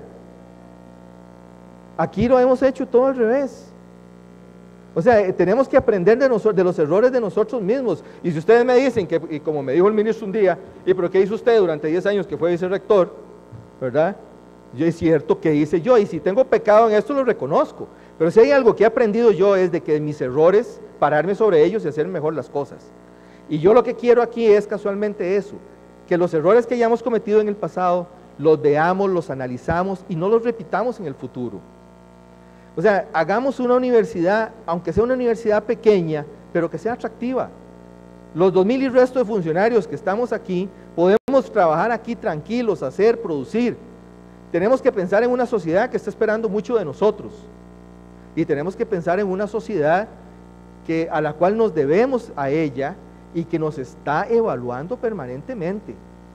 Aquí lo hemos hecho todo al revés. O sea, tenemos que aprender de, nosotros, de los errores de nosotros mismos. Y si ustedes me dicen, que, y como me dijo el ministro un día, ¿y pero qué hizo usted durante diez años que fue vicerrector? ¿Verdad? Yo es cierto que hice yo, y si tengo pecado en esto lo reconozco. Pero si hay algo que he aprendido yo es de que de mis errores, pararme sobre ellos y hacer mejor las cosas. Y yo lo que quiero aquí es casualmente eso, que los errores que hayamos cometido en el pasado, los veamos, los analizamos y no los repitamos en el futuro. O sea, hagamos una universidad, aunque sea una universidad pequeña, pero que sea atractiva. Los dos mil y resto de funcionarios que estamos aquí, podemos trabajar aquí tranquilos, hacer, producir. Tenemos que pensar en una sociedad que está esperando mucho de nosotros. Y tenemos que pensar en una sociedad que, a la cual nos debemos a ella y que nos está evaluando permanentemente.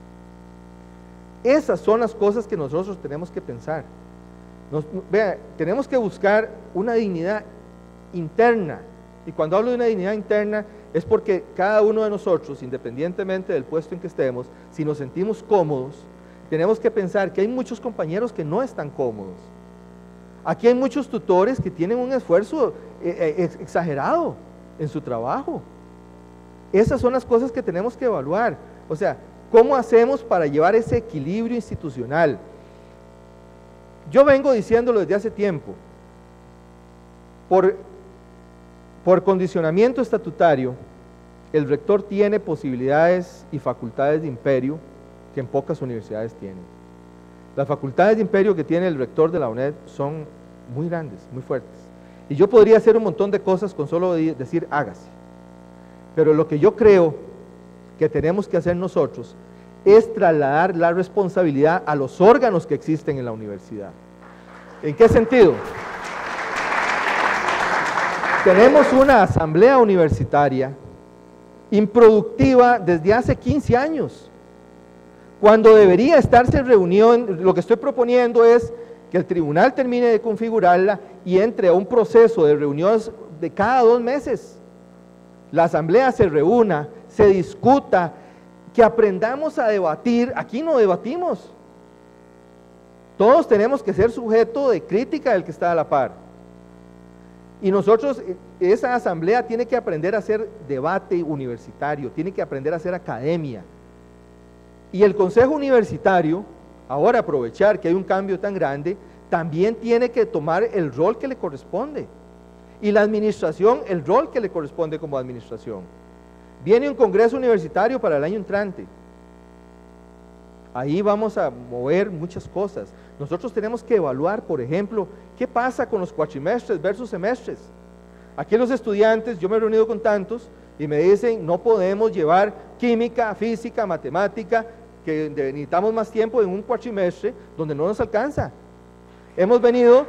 Esas son las cosas que nosotros tenemos que pensar. Nos, vea, tenemos que buscar una dignidad interna, y cuando hablo de una dignidad interna es porque cada uno de nosotros, independientemente del puesto en que estemos, si nos sentimos cómodos, tenemos que pensar que hay muchos compañeros que no están cómodos. Aquí hay muchos tutores que tienen un esfuerzo eh, exagerado en su trabajo. Esas son las cosas que tenemos que evaluar. O sea, ¿cómo hacemos para llevar ese equilibrio institucional? Yo vengo diciéndolo desde hace tiempo, por, por condicionamiento estatutario, el rector tiene posibilidades y facultades de imperio que en pocas universidades tienen. Las facultades de imperio que tiene el rector de la UNED son muy grandes, muy fuertes. Y yo podría hacer un montón de cosas con solo decir hágase. Pero lo que yo creo que tenemos que hacer nosotros es trasladar la responsabilidad a los órganos que existen en la universidad. ¿En qué sentido? Tenemos una asamblea universitaria improductiva desde hace quince años, cuando debería estarse reunión. Lo que estoy proponiendo es que el tribunal termine de configurarla y entre a un proceso de reuniones de cada dos meses. La asamblea se reúna, se discuta, que aprendamos a debatir. Aquí no debatimos. Todos tenemos que ser sujeto de crítica del que está a la par. Y nosotros, esa asamblea tiene que aprender a hacer debate universitario, tiene que aprender a hacer academia. Y el consejo universitario, ahora aprovechar que hay un cambio tan grande, también tiene que tomar el rol que le corresponde. Y la administración, el rol que le corresponde como administración. Viene un congreso universitario para el año entrante. Ahí vamos a mover muchas cosas. Nosotros tenemos que evaluar, por ejemplo, qué pasa con los cuatrimestres versus semestres. Aquí los estudiantes, yo me he reunido con tantos y me dicen, no podemos llevar química, física, matemática, que necesitamos más tiempo en un cuatrimestre donde no nos alcanza. Hemos venido,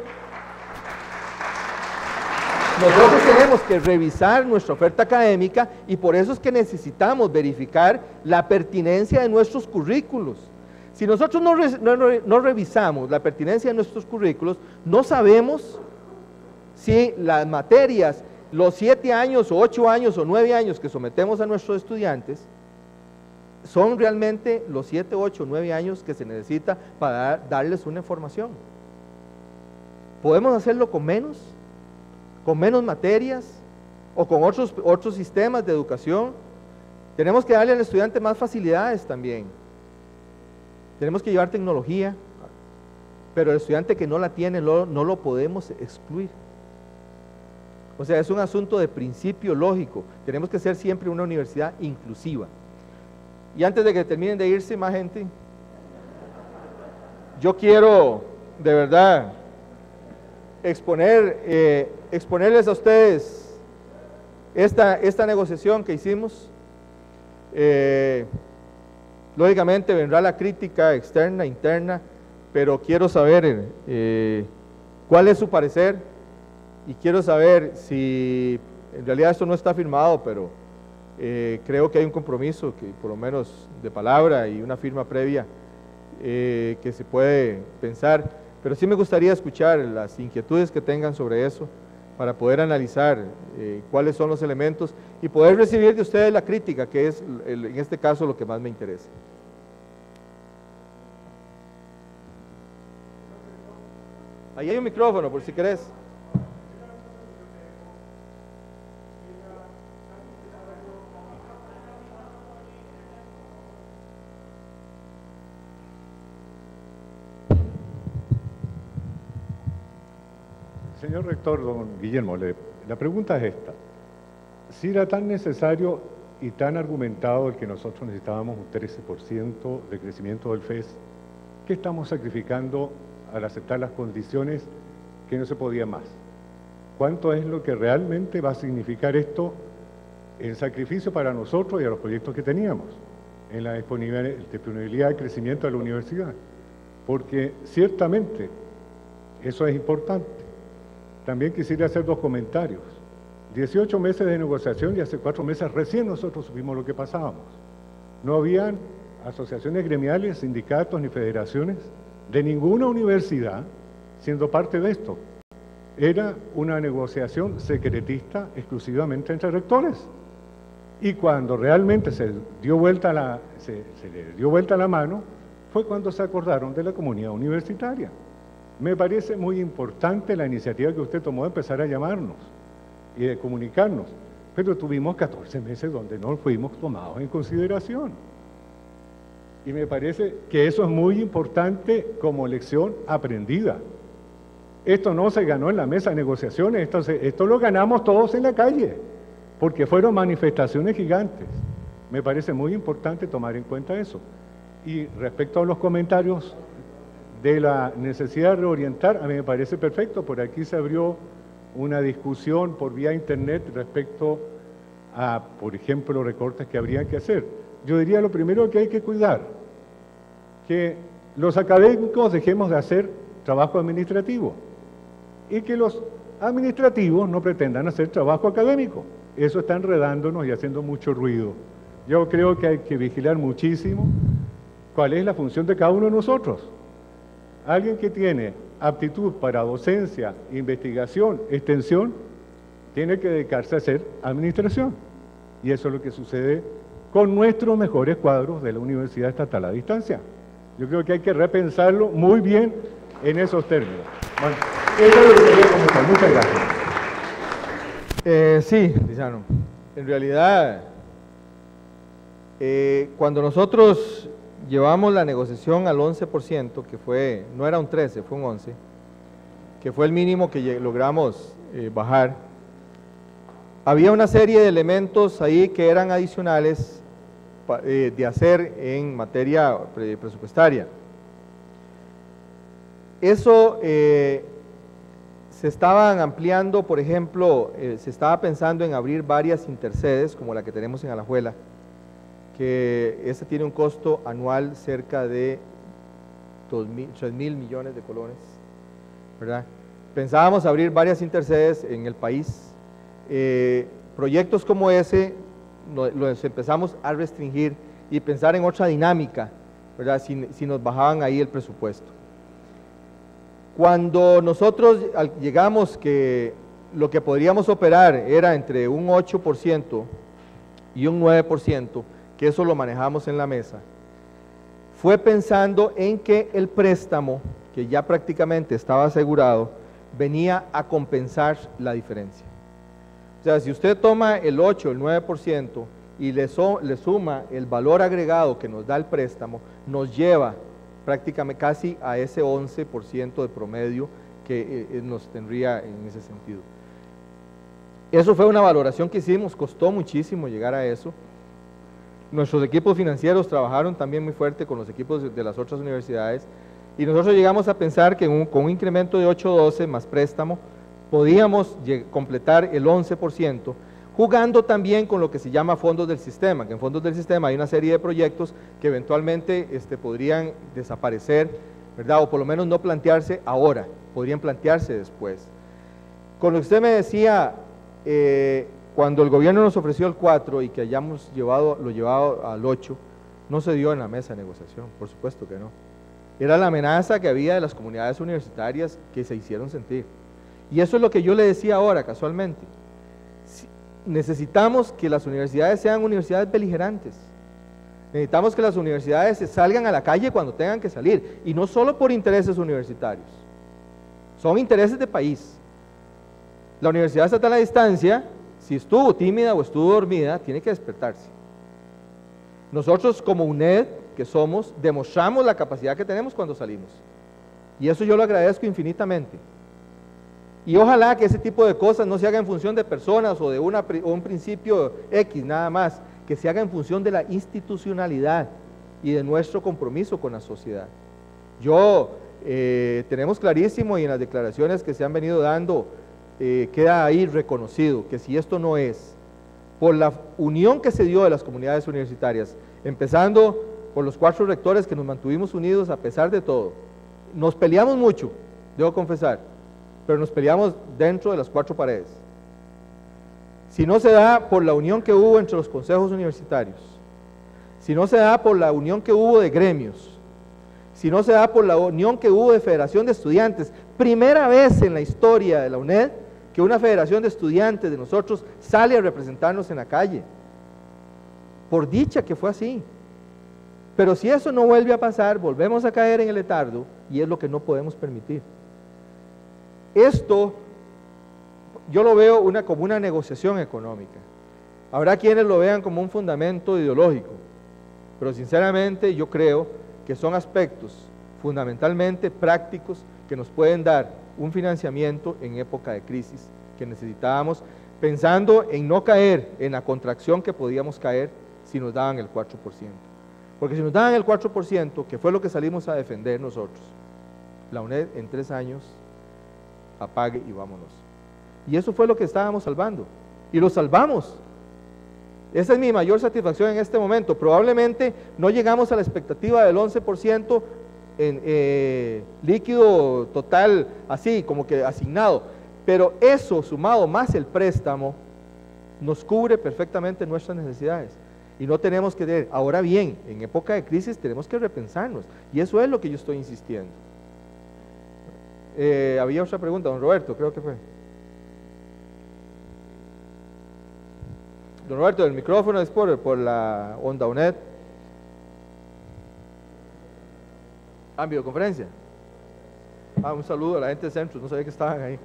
nosotros tenemos que revisar nuestra oferta académica y por eso es que necesitamos verificar la pertinencia de nuestros currículos. Si nosotros no, re, no, no revisamos la pertinencia de nuestros currículos, no sabemos si las materias, los siete años o ocho años o nueve años que sometemos a nuestros estudiantes, son realmente los siete, ocho, nueve años que se necesita para dar, darles una información. ¿Podemos hacerlo con menos? ¿Con menos materias? ¿O con otros, otros sistemas de educación? Tenemos que darle al estudiante más facilidades también. Tenemos que llevar tecnología, pero el estudiante que no la tiene no, no lo podemos excluir. O sea, es un asunto de principio lógico. Tenemos que ser siempre una universidad inclusiva. Y antes de que terminen de irse más gente, yo quiero de verdad exponer, eh, exponerles a ustedes esta, esta negociación que hicimos. Eh, lógicamente vendrá la crítica externa, interna, pero quiero saber eh, cuál es su parecer y quiero saber si, en realidad esto no está firmado, pero eh, creo que hay un compromiso, que por lo menos de palabra y una firma previa eh, que se puede pensar, pero sí me gustaría escuchar las inquietudes que tengan sobre eso para poder analizar eh, cuáles son los elementos y poder recibir de ustedes la crítica, que es el, en este caso lo que más me interesa. Ahí hay un micrófono, por si querés. Señor rector, don Guillermo, le, la pregunta es esta. Si era tan necesario y tan argumentado el que nosotros necesitábamos un trece por ciento de crecimiento del F E S, ¿qué estamos sacrificando al aceptar las condiciones que no se podía más? ¿Cuánto es lo que realmente va a significar esto en sacrificio para nosotros y a los proyectos que teníamos, en la disponibilidad de crecimiento de la universidad? Porque ciertamente eso es importante. También quisiera hacer dos comentarios. dieciocho meses de negociación y hace cuatro meses recién nosotros supimos lo que pasábamos. No habían asociaciones gremiales, sindicatos ni federaciones de ninguna universidad siendo parte de esto. Era una negociación secretista exclusivamente entre rectores. Y cuando realmente se dio vuelta la, se, se le dio vuelta la mano, fue cuando se acordaron de la comunidad universitaria. Me parece muy importante la iniciativa que usted tomó de empezar a llamarnos y de comunicarnos, pero tuvimos catorce meses donde no fuimos tomados en consideración. Y me parece que eso es muy importante como lección aprendida. Esto no se ganó en la mesa de negociaciones, esto, se, esto lo ganamos todos en la calle, porque fueron manifestaciones gigantes. Me parece muy importante tomar en cuenta eso. Y respecto a los comentarios de la necesidad de reorientar, a mí me parece perfecto. Por aquí se abrió una discusión por vía internet respecto a, por ejemplo, recortes que habrían que hacer. Yo diría lo primero que hay que cuidar, que los académicos dejemos de hacer trabajo administrativo y que los administrativos no pretendan hacer trabajo académico. Eso está enredándonos y haciendo mucho ruido. Yo creo que hay que vigilar muchísimo cuál es la función de cada uno de nosotros. Alguien que tiene aptitud para docencia, investigación, extensión, tiene que dedicarse a hacer administración. Y eso es lo que sucede con nuestros mejores cuadros de la Universidad Estatal a Distancia. Yo creo que hay que repensarlo muy bien en esos términos. Bueno, eso es lo que quería comentar. Muchas gracias. Eh, sí, Lizano. En realidad, eh, cuando nosotros llevamos la negociación al once por ciento, que fue, no era un trece, fue un once, que fue el mínimo que logramos eh, bajar, había una serie de elementos ahí que eran adicionales eh, de hacer en materia presupuestaria. Eso eh, se estaban ampliando, por ejemplo, eh, se estaba pensando en abrir varias intersedes, como la que tenemos en Alajuela, que ese tiene un costo anual cerca de tres mil millones de colones, ¿verdad? Pensábamos abrir varias intersedes en el país. Eh, proyectos como ese no, los empezamos a restringir y pensar en otra dinámica, ¿verdad? Si, si nos bajaban ahí el presupuesto. Cuando nosotros llegamos que lo que podríamos operar era entre un ocho por ciento y un nueve por ciento, que eso lo manejamos en la mesa, fue pensando en que el préstamo, que ya prácticamente estaba asegurado, venía a compensar la diferencia. O sea, si usted toma el ocho, el nueve por ciento y le, so, le suma el valor agregado que nos da el préstamo, nos lleva prácticamente casi a ese once por ciento de promedio que eh, nos tendría en ese sentido. Eso fue una valoración que hicimos, costó muchísimo llegar a eso. Nuestros equipos financieros trabajaron también muy fuerte con los equipos de, de las otras universidades y nosotros llegamos a pensar que un, con un incremento de ocho doce más préstamo podíamos completar el once por ciento, jugando también con lo que se llama fondos del sistema, que en fondos del sistema hay una serie de proyectos que eventualmente este, podrían desaparecer, ¿verdad? O por lo menos no plantearse ahora, podrían plantearse después. Con lo que usted me decía, eh, cuando el gobierno nos ofreció el cuatro y que hayamos llevado, lo llevado al ocho, no se dio en la mesa de negociación, por supuesto que no. Era la amenaza que había de las comunidades universitarias que se hicieron sentir. Y eso es lo que yo le decía ahora, casualmente. Necesitamos que las universidades sean universidades beligerantes. Necesitamos que las universidades se salgan a la calle cuando tengan que salir, y no solo por intereses universitarios, son intereses de país. La Universidad Estatal a Distancia, si estuvo tímida o estuvo dormida, tiene que despertarse. Nosotros como U N E D, que somos, demostramos la capacidad que tenemos cuando salimos, y eso yo lo agradezco infinitamente. Y ojalá que ese tipo de cosas no se haga en función de personas o de una, o un principio X nada más, que se haga en función de la institucionalidad y de nuestro compromiso con la sociedad. Yo, eh, tenemos clarísimo, y en las declaraciones que se han venido dando, eh, queda ahí reconocido que si esto no es por la unión que se dio de las comunidades universitarias, empezando por los cuatro rectores que nos mantuvimos unidos a pesar de todo, nos peleamos mucho, debo confesar, pero nos peleamos dentro de las cuatro paredes. Si no se da por la unión que hubo entre los consejos universitarios, si no se da por la unión que hubo de gremios, si no se da por la unión que hubo de Federación de Estudiantes, primera vez en la historia de la U N E D que una federación de estudiantes de nosotros sale a representarnos en la calle. Por dicha que fue así. Pero si eso no vuelve a pasar, volvemos a caer en el letargo, y es lo que no podemos permitir. Esto yo lo veo una, como una negociación económica. Habrá quienes lo vean como un fundamento ideológico, pero sinceramente yo creo que son aspectos fundamentalmente prácticos que nos pueden dar un financiamiento en época de crisis que necesitábamos, pensando en no caer en la contracción que podíamos caer si nos daban el cuatro por ciento. Porque si nos daban el cuatro por ciento, que fue lo que salimos a defender nosotros, la U N E D en tres años apague y vámonos. Y eso fue lo que estábamos salvando, y lo salvamos. Esa es mi mayor satisfacción en este momento. Probablemente no llegamos a la expectativa del once por ciento en eh, líquido total, así como que asignado, pero eso sumado más el préstamo nos cubre perfectamente nuestras necesidades, y no tenemos que ver. Ahora bien, en época de crisis tenemos que repensarnos, y eso es lo que yo estoy insistiendo. Eh, había otra pregunta, don Roberto, creo que fue. Don Roberto, el micrófono es por, por la onda U N E D. Ah, videoconferencia. Ah, un saludo a la gente de Centros, no sabía que estaban ahí.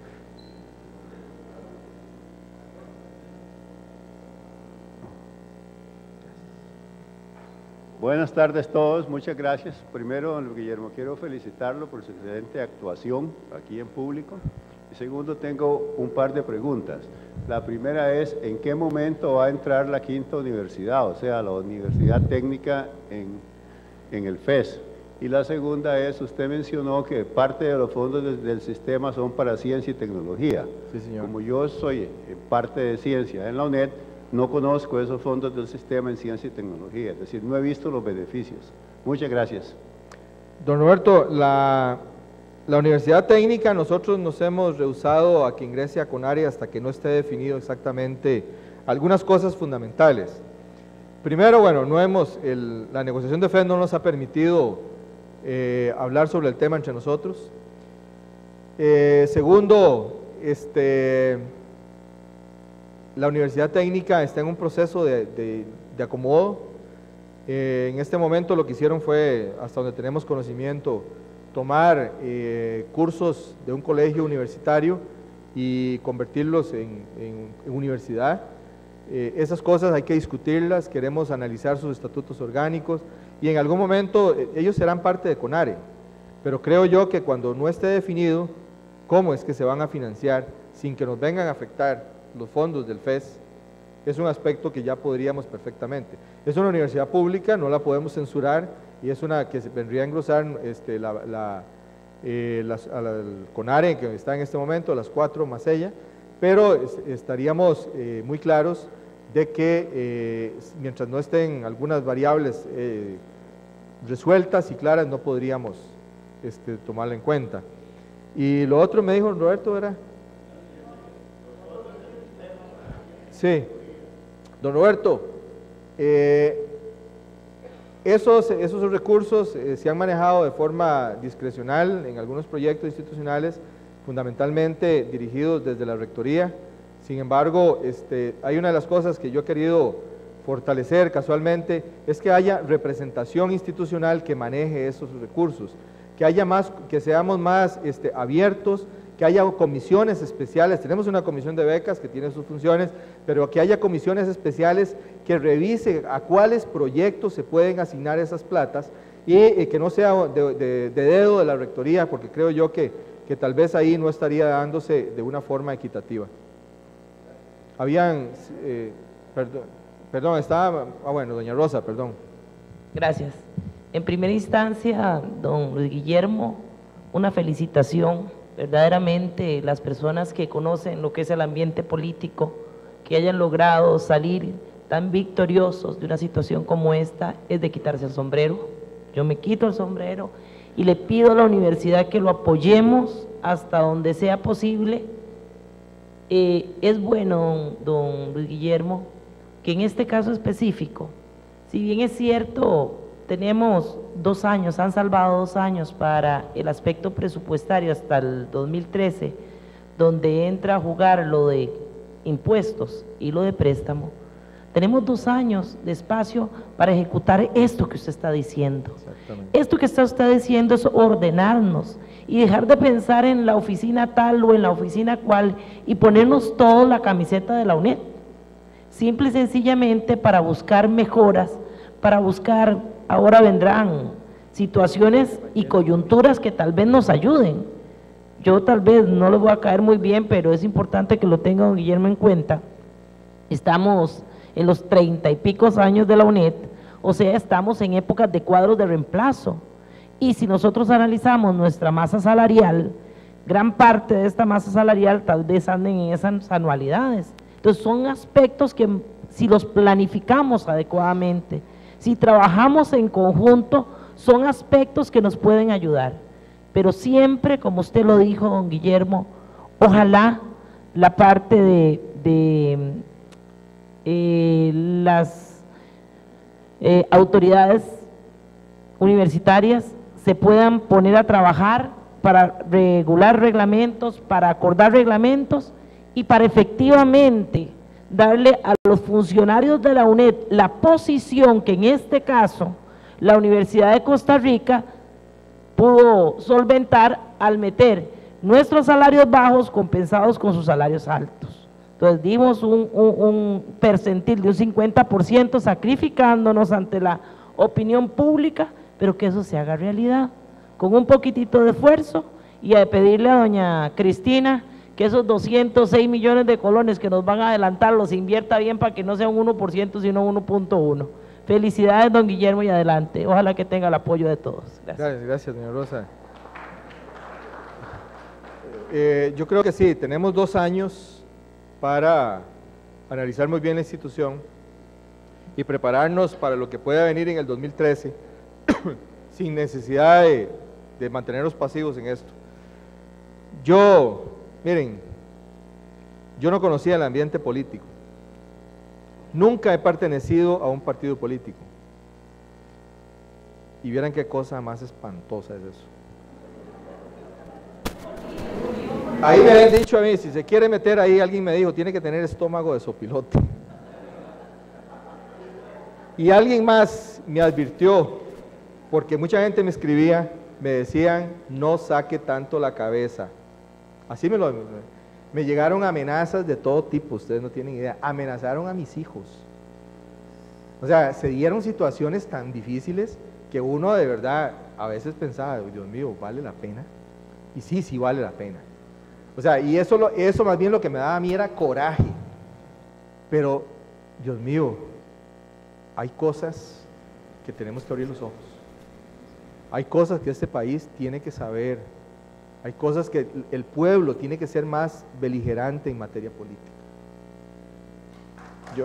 Buenas tardes a todos, muchas gracias. Primero, don Guillermo, quiero felicitarlo por su excelente actuación aquí en público. Y segundo, tengo un par de preguntas. La primera es, ¿en qué momento va a entrar la quinta universidad, o sea, la Universidad Técnica en, en el F E S? Y la segunda es, usted mencionó que parte de los fondos de, del sistema son para ciencia y tecnología. Sí, señor. Como yo soy parte de ciencia en la UNED, no conozco esos fondos del sistema en ciencia y tecnología, es decir, no he visto los beneficios. Muchas gracias. Don Roberto, la, la Universidad Técnica, nosotros nos hemos rehusado a que ingrese a CONARE hasta que no esté definido exactamente algunas cosas fundamentales. Primero, bueno, no hemos, el, la negociación de F E S no nos ha permitido eh, hablar sobre el tema entre nosotros. Eh, segundo, este... la Universidad Técnica está en un proceso de, de, de acomodo. Eh, en este momento lo que hicieron fue, hasta donde tenemos conocimiento, tomar eh, cursos de un colegio universitario y convertirlos en, en, en universidad. Eh, esas cosas hay que discutirlas, queremos analizar sus estatutos orgánicos y en algún momento eh, ellos serán parte de CONARE, pero creo yo que cuando no esté definido cómo es que se van a financiar sin que nos vengan a afectar los fondos del F E S, es un aspecto que ya podríamos perfectamente. Es una universidad pública, no la podemos censurar y es una que se vendría a engrosar este, la, la, eh, las, a la, el CONARE que está en este momento, las cuatro más ella, pero es, estaríamos eh, muy claros de que eh, mientras no estén algunas variables eh, resueltas y claras no podríamos este, tomarla en cuenta. Y lo otro me dijo Roberto era... Sí, don Roberto, eh, esos, esos recursos eh, se han manejado de forma discrecional en algunos proyectos institucionales, fundamentalmente dirigidos desde la Rectoría. Sin embargo, este, hay una de las cosas que yo he querido fortalecer casualmente, es que haya representación institucional que maneje esos recursos, que haya más, que seamos más este, abiertos, que haya comisiones especiales. Tenemos una comisión de becas que tiene sus funciones, pero que haya comisiones especiales que revise a cuáles proyectos se pueden asignar esas platas y eh, que no sea de, de, de dedo de la Rectoría, porque creo yo que, que tal vez ahí no estaría dándose de una forma equitativa. Habían, eh, perdón, perdón, estaba, ah bueno, doña Rosa, perdón. Gracias. En primera instancia, don Luis Guillermo, una felicitación. Verdaderamente las personas que conocen lo que es el ambiente político, que hayan logrado salir tan victoriosos de una situación como esta, es de quitarse el sombrero. Yo me quito el sombrero y le pido a la universidad que lo apoyemos hasta donde sea posible. Eh, es bueno, don, don Luis Guillermo, que en este caso específico, si bien es cierto, tenemos dos años, han salvado dos años para el aspecto presupuestario hasta el dos mil trece, donde entra a jugar lo de impuestos y lo de préstamo. Tenemos dos años de espacio para ejecutar esto que usted está diciendo. Esto que está usted diciendo es ordenarnos y dejar de pensar en la oficina tal o en la oficina cual y ponernos todos la camiseta de la UNED, simple y sencillamente para buscar mejoras, para buscar, ahora vendrán situaciones y coyunturas que tal vez nos ayuden. Yo tal vez no les voy a caer muy bien, pero es importante que lo tenga don Guillermo en cuenta. Estamos en los treinta y pico años de la UNED, o sea, estamos en épocas de cuadros de reemplazo. Y si nosotros analizamos nuestra masa salarial, gran parte de esta masa salarial tal vez anden en esas anualidades. Entonces son aspectos que si los planificamos adecuadamente, si trabajamos en conjunto, son aspectos que nos pueden ayudar. Pero siempre, como usted lo dijo, don Guillermo, ojalá la parte de, de eh, las eh, autoridades universitarias se puedan poner a trabajar para regular reglamentos, para acordar reglamentos y para efectivamente darle a los funcionarios de la UNED la posición que en este caso la Universidad de Costa Rica pudo solventar al meter nuestros salarios bajos compensados con sus salarios altos. Entonces dimos un, un, un percentil de un cincuenta por ciento sacrificándonos ante la opinión pública, pero que eso se haga realidad, con un poquitito de esfuerzo, y a pedirle a doña Cristina que esos doscientos seis millones de colones que nos van a adelantar los invierta bien para que no sea un uno por ciento sino uno punto uno. Felicidades, don Guillermo, y adelante. Ojalá que tenga el apoyo de todos. Gracias. Gracias, gracias, doña Rosa. Eh, yo creo que sí, tenemos dos años para analizar muy bien la institución y prepararnos para lo que pueda venir en el dos mil trece sin necesidad de, de mantenernos pasivos en esto. Yo, miren, yo no conocía el ambiente político, nunca he pertenecido a un partido político y vieran qué cosa más espantosa es eso. Ahí me han dicho a mí, si se quiere meter ahí, alguien me dijo, tiene que tener estómago de sopilote. Y alguien más me advirtió, porque mucha gente me escribía, me decían, no saque tanto la cabeza. Así me lo... Me llegaron amenazas de todo tipo, ustedes no tienen idea. Amenazaron a mis hijos. O sea, se dieron situaciones tan difíciles que uno de verdad a veces pensaba, Dios mío, ¿vale la pena? Y sí, sí vale la pena. O sea, y eso, lo, eso más bien lo que me daba a mí era coraje. Pero, Dios mío, hay cosas que tenemos que abrir los ojos. Hay cosas que este país tiene que saber. Hay cosas que el pueblo tiene que ser más beligerante en materia política. Yo...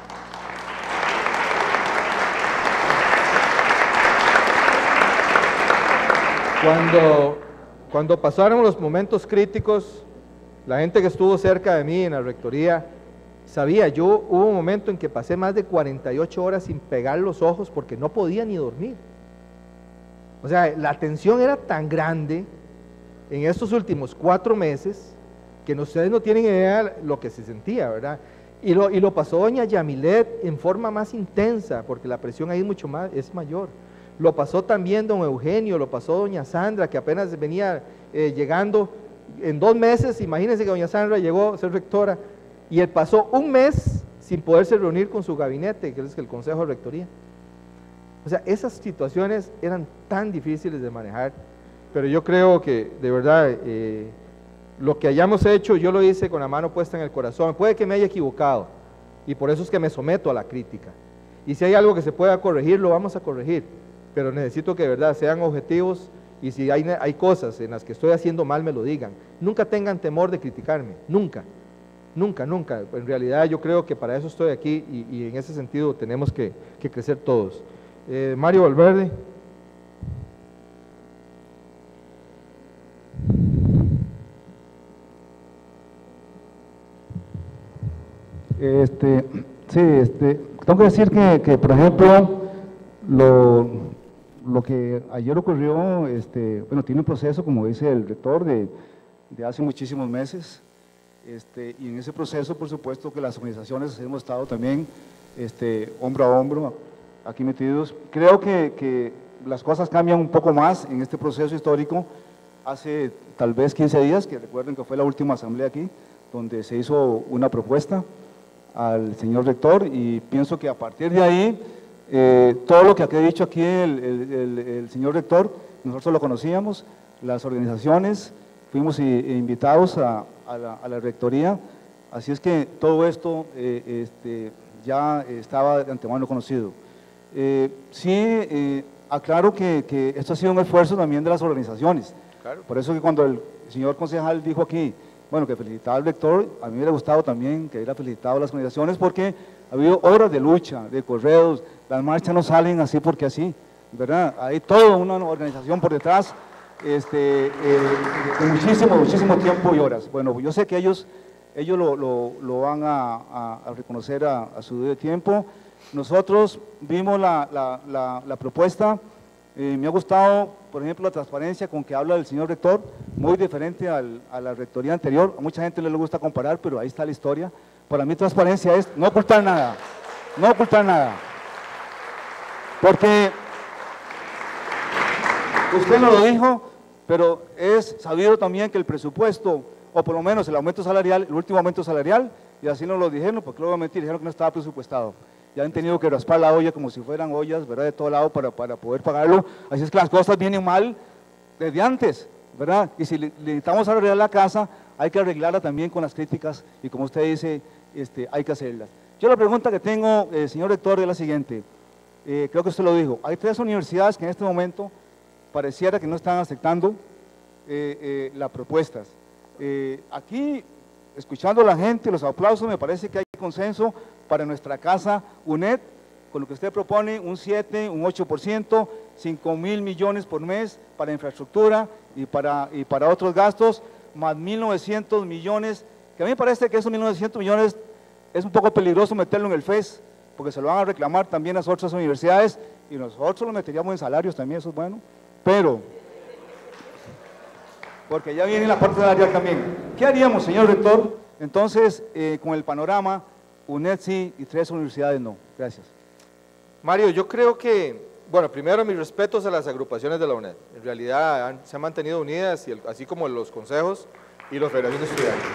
Cuando, cuando pasaron los momentos críticos, la gente que estuvo cerca de mí en la rectoría sabía, yo hubo un momento en que pasé más de cuarenta y ocho horas sin pegar los ojos porque no podía ni dormir. O sea, la tensión era tan grande en estos últimos cuatro meses que ustedes no tienen idea lo que se sentía, ¿verdad? Y lo, y lo pasó doña Yamilet en forma más intensa, porque la presión ahí mucho más, es mayor. Lo pasó también don Eugenio, lo pasó doña Sandra, que apenas venía eh, llegando en dos meses. Imagínense que doña Sandra llegó a ser rectora y él pasó un mes sin poderse reunir con su gabinete, que es el Consejo de Rectoría. O sea, esas situaciones eran tan difíciles de manejar, pero yo creo que de verdad eh, lo que hayamos hecho, yo lo hice con la mano puesta en el corazón. Puede que me haya equivocado y por eso es que me someto a la crítica. Y si hay algo que se pueda corregir, lo vamos a corregir. Pero necesito que de verdad sean objetivos y si hay, hay cosas en las que estoy haciendo mal, me lo digan. Nunca tengan temor de criticarme, nunca, nunca, nunca. En realidad yo creo que para eso estoy aquí y, y en ese sentido tenemos que, que crecer todos. Eh, Mario Valverde. Este, sí, este, tengo que decir que, que por ejemplo, lo... Lo que ayer ocurrió, este, bueno, tiene un proceso, como dice el rector, de, de hace muchísimos meses, este, y en ese proceso, por supuesto, que las organizaciones hemos estado también este, hombro a hombro, aquí metidos. Creo que, que las cosas cambian un poco más en este proceso histórico. Hace tal vez quince días, que recuerden que fue la última asamblea aquí, donde se hizo una propuesta al señor rector, y pienso que a partir de ahí, Eh, todo lo que ha dicho aquí el, el, el, el señor rector, nosotros lo conocíamos, las organizaciones, fuimos i, invitados a, a, la, a la rectoría, así es que todo esto eh, este, ya estaba de antemano conocido. Eh, sí, eh, aclaro que, que esto ha sido un esfuerzo también de las organizaciones, claro. Por eso que cuando el señor concejal dijo aquí, bueno, que felicitaba al rector, a mí me hubiera gustado también que hubiera felicitado a las organizaciones porque ha habido horas de lucha, de correos, las marchas no salen así porque así, ¿verdad? Hay toda una organización por detrás, este, eh, de muchísimo, muchísimo tiempo y horas. Bueno, yo sé que ellos, ellos lo, lo, lo van a, a, a reconocer a, a su debido tiempo. Nosotros vimos la, la, la, la propuesta, eh, me ha gustado, por ejemplo, la transparencia con que habla el señor rector, muy diferente al, a la rectoría anterior. A mucha gente no le gusta comparar, pero ahí está la historia. Para mí transparencia es no ocultar nada, no ocultar nada. Porque usted no lo dijo, pero es sabido también que el presupuesto, o por lo menos el aumento salarial, el último aumento salarial, y así nos lo dijeron, porque luego mentir, dijeron que no estaba presupuestado. ya han tenido que raspar la olla como si fueran ollas, ¿verdad?, de todo lado para, para poder pagarlo. Así es que las cosas vienen mal desde antes, ¿verdad? Y si necesitamos arreglar la casa, hay que arreglarla también con las críticas y como usted dice, este, hay que hacerlas. Yo la pregunta que tengo, eh, señor rector, es la siguiente. Eh, creo que usted lo dijo. Hay tres universidades que en este momento pareciera que no están aceptando eh, eh, las propuestas. Eh, aquí, escuchando a la gente, los aplausos, me parece que hay consenso para nuestra casa U N E D, con lo que usted propone, un siete, un ocho por ciento, cinco mil millones por mes para infraestructura y para, y para otros gastos, más mil novecientos millones, que a mí me parece que esos mil novecientos millones es un poco peligroso meterlo en el F E S, porque se lo van a reclamar también las otras universidades, y nosotros lo meteríamos en salarios también, eso es bueno, pero, porque ya viene la parte salarial también. ¿Qué haríamos, señor rector? Entonces, eh, con el panorama, U N E D sí y tres universidades no. Gracias. Mario, yo creo que, bueno, primero mis respetos a las agrupaciones de la U N E D. En realidad han, se han mantenido unidas, y el, así como los consejos y los federaciones de estudiantes.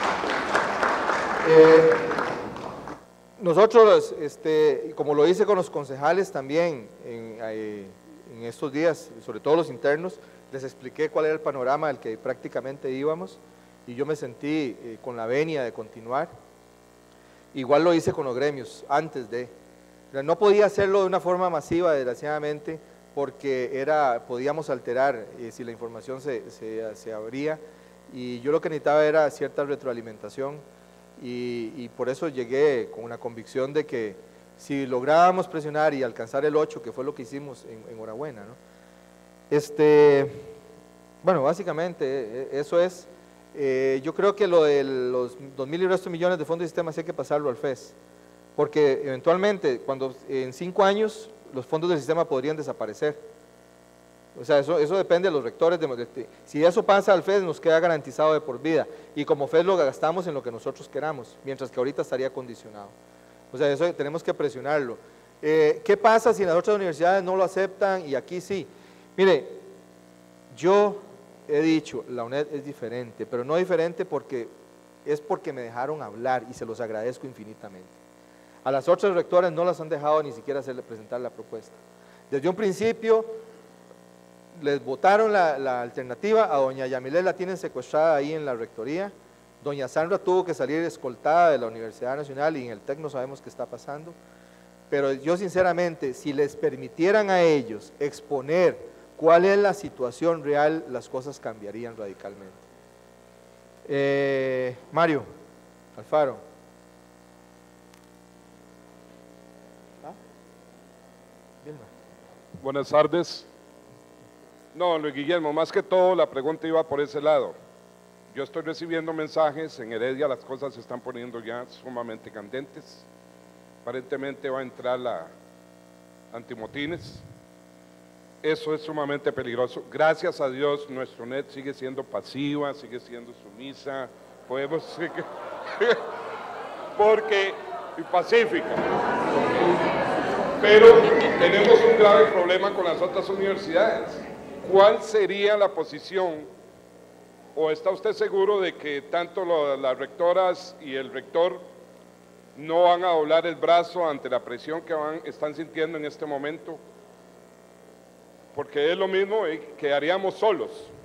Eh, nosotros, este, como lo hice con los concejales también en, eh, en estos días, sobre todo los internos, les expliqué cuál era el panorama al que prácticamente íbamos, y yo me sentí eh, con la venia de continuar. Igual lo hice con los gremios, antes de. No podía hacerlo de una forma masiva, desgraciadamente, porque era, podíamos alterar eh, si la información se, se, se abría, y yo lo que necesitaba era cierta retroalimentación, y, y por eso llegué con una convicción de que si lográbamos presionar y alcanzar el ocho, que fue lo que hicimos, en, enhorabuena, ¿no? Este, bueno, básicamente eso es. Eh, yo creo que lo de los dos mil y resto millones de fondos de sistema sí hay que pasarlo al F E S, porque eventualmente, cuando en cinco años, los fondos del sistema podrían desaparecer. O sea, eso, eso depende de los rectores. De, de, si eso pasa al F E S, nos queda garantizado de por vida, y como F E S lo gastamos en lo que nosotros queramos, mientras que ahorita estaría condicionado. O sea, eso tenemos que presionarlo. Eh, ¿Qué pasa si las otras universidades no lo aceptan y aquí sí? Mire, yo he dicho, la U N E D es diferente, pero no diferente porque es porque me dejaron hablar, y se los agradezco infinitamente. A las otras rectoras no las han dejado ni siquiera hacerle presentar la propuesta. Desde un principio les votaron la, la alternativa, a doña Yamilé la tienen secuestrada ahí en la rectoría, doña Sandra tuvo que salir escoltada de la Universidad Nacional, y en el TEC no sabemos qué está pasando, pero yo sinceramente, si les permitieran a ellos exponer cuál es la situación real, las cosas cambiarían radicalmente. Eh, Mario Alfaro. ¿Ah? Buenas tardes. No, Luis Guillermo, más que todo la pregunta iba por ese lado. Yo estoy recibiendo mensajes, en Heredia las cosas se están poniendo ya sumamente candentes. Aparentemente va a entrar la antimotines. Eso es sumamente peligroso. Gracias a Dios, nuestro N E D sigue siendo pasiva, sigue siendo sumisa, podemos seguir, porque, y pacífica. Pero tenemos un grave problema con las otras universidades. ¿Cuál sería la posición, o está usted seguro de que tanto lo, las rectoras y el rector no van a doblar el brazo ante la presión que van, están sintiendo en este momento? Porque es lo mismo eh, que haríamos solos.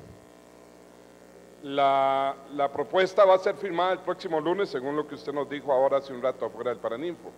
La, la propuesta va a ser firmada el próximo lunes, según lo que usted nos dijo ahora hace un rato afuera del Paraninfo.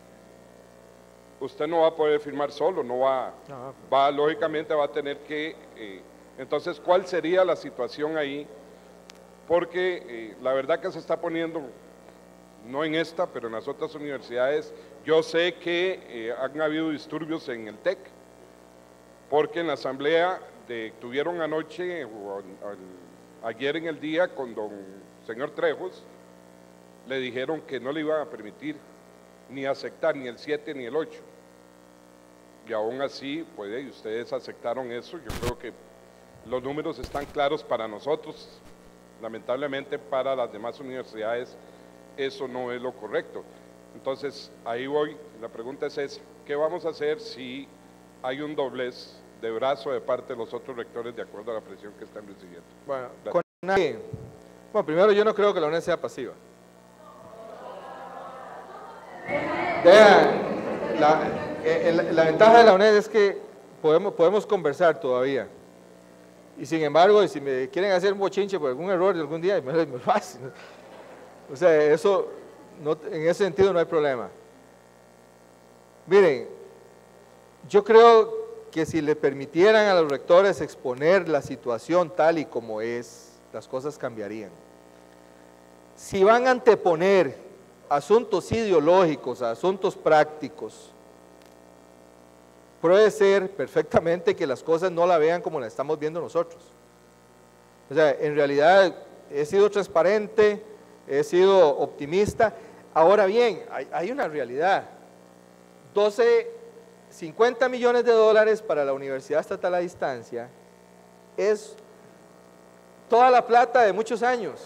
Usted no va a poder firmar solo, no va, va lógicamente va a tener que, eh, entonces, ¿cuál sería la situación ahí? Porque eh, la verdad que se está poniendo, no en esta, pero en las otras universidades, yo sé que eh, han habido disturbios en el TEC, porque en la asamblea de, tuvieron anoche, o, o, ayer en el día, con don señor Trejos, le dijeron que no le iban a permitir ni aceptar ni el siete ni el ocho, y aún así, pues, y ustedes aceptaron eso. Yo creo que los números están claros para nosotros, lamentablemente para las demás universidades eso no es lo correcto. Entonces, ahí voy, la pregunta es esa: ¿qué vamos a hacer si hay un doblez de brazo de parte de los otros rectores de acuerdo a la presión que están recibiendo? Bueno, con nadie. Bueno, primero, yo no creo que la U N E D sea pasiva. Deja, la, eh, la, la ventaja de la UNED es que podemos, podemos conversar todavía. Y sin embargo, si me quieren hacer un bochinche por algún error de algún día, me lo fácil. O sea, eso, no, en ese sentido no hay problema. Miren, yo creo que si le permitieran a los rectores exponer la situación tal y como es, las cosas cambiarían. Si van a anteponer asuntos ideológicos a asuntos prácticos, puede ser perfectamente que las cosas no la vean como la estamos viendo nosotros. O sea, en realidad he sido transparente, he sido optimista. Ahora bien, hay, hay una realidad. doce, cincuenta millones de dólares para la Universidad Estatal a Distancia es toda la plata de muchos años.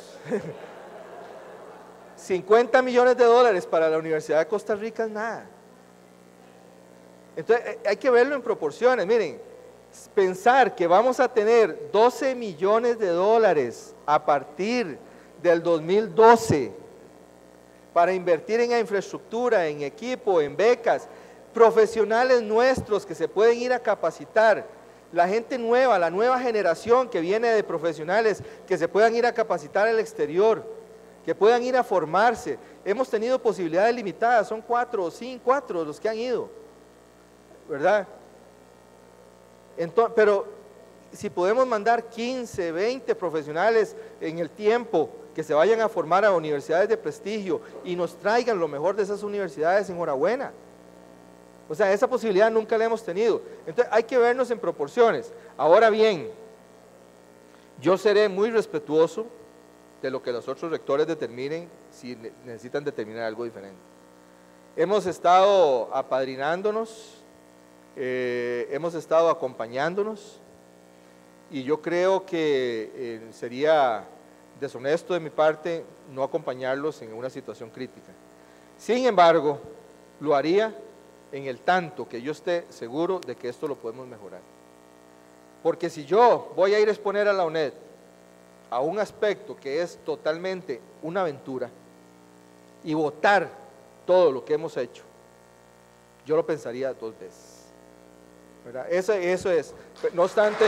cincuenta millones de dólares para la Universidad de Costa Rica es nada. Entonces hay que verlo en proporciones. Miren, pensar que vamos a tener doce millones de dólares a partir del dos mil doce para invertir en infraestructura, en equipo, en becas, profesionales nuestros que se pueden ir a capacitar, la gente nueva, la nueva generación que viene de profesionales que se puedan ir a capacitar al exterior, que puedan ir a formarse. Hemos tenido posibilidades limitadas, son cuatro o cinco, cuatro los que han ido, ¿verdad? Entonces, pero si podemos mandar quince, veinte profesionales en el tiempo que se vayan a formar a universidades de prestigio y nos traigan lo mejor de esas universidades, enhorabuena. O sea, esa posibilidad nunca la hemos tenido. Entonces hay que vernos en proporciones. Ahora bien, yo seré muy respetuoso de lo que los otros rectores determinen si necesitan determinar algo diferente. Hemos estado apadrinándonos, eh, hemos estado acompañándonos y yo creo que eh, sería deshonesto de mi parte no acompañarlos en una situación crítica. Sin embargo, lo haría en el tanto que yo esté seguro de que esto lo podemos mejorar. Porque si yo voy a ir a exponer a la UNED a un aspecto que es totalmente una aventura y votar todo lo que hemos hecho, yo lo pensaría dos veces, ¿verdad? Eso, eso es. No obstante,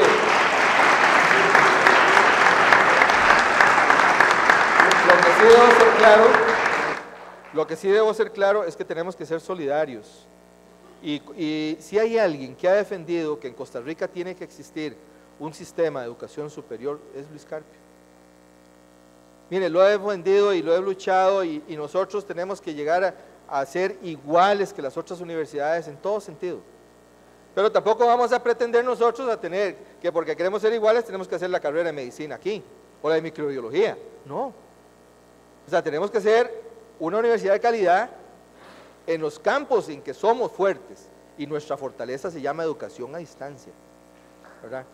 lo que sí debo ser claro, lo que sí debo ser claro es que tenemos que ser solidarios. Y, y si hay alguien que ha defendido que en Costa Rica tiene que existir un sistema de educación superior, es Luis Carpio. Mire, lo he defendido y lo he luchado y, y nosotros tenemos que llegar a, a ser iguales que las otras universidades en todo sentido. Pero tampoco vamos a pretender nosotros a tener que porque queremos ser iguales tenemos que hacer la carrera de medicina aquí o la de microbiología. No. O sea, tenemos que ser una universidad de calidad en los campos en que somos fuertes y nuestra fortaleza se llama educación a distancia, ¿verdad?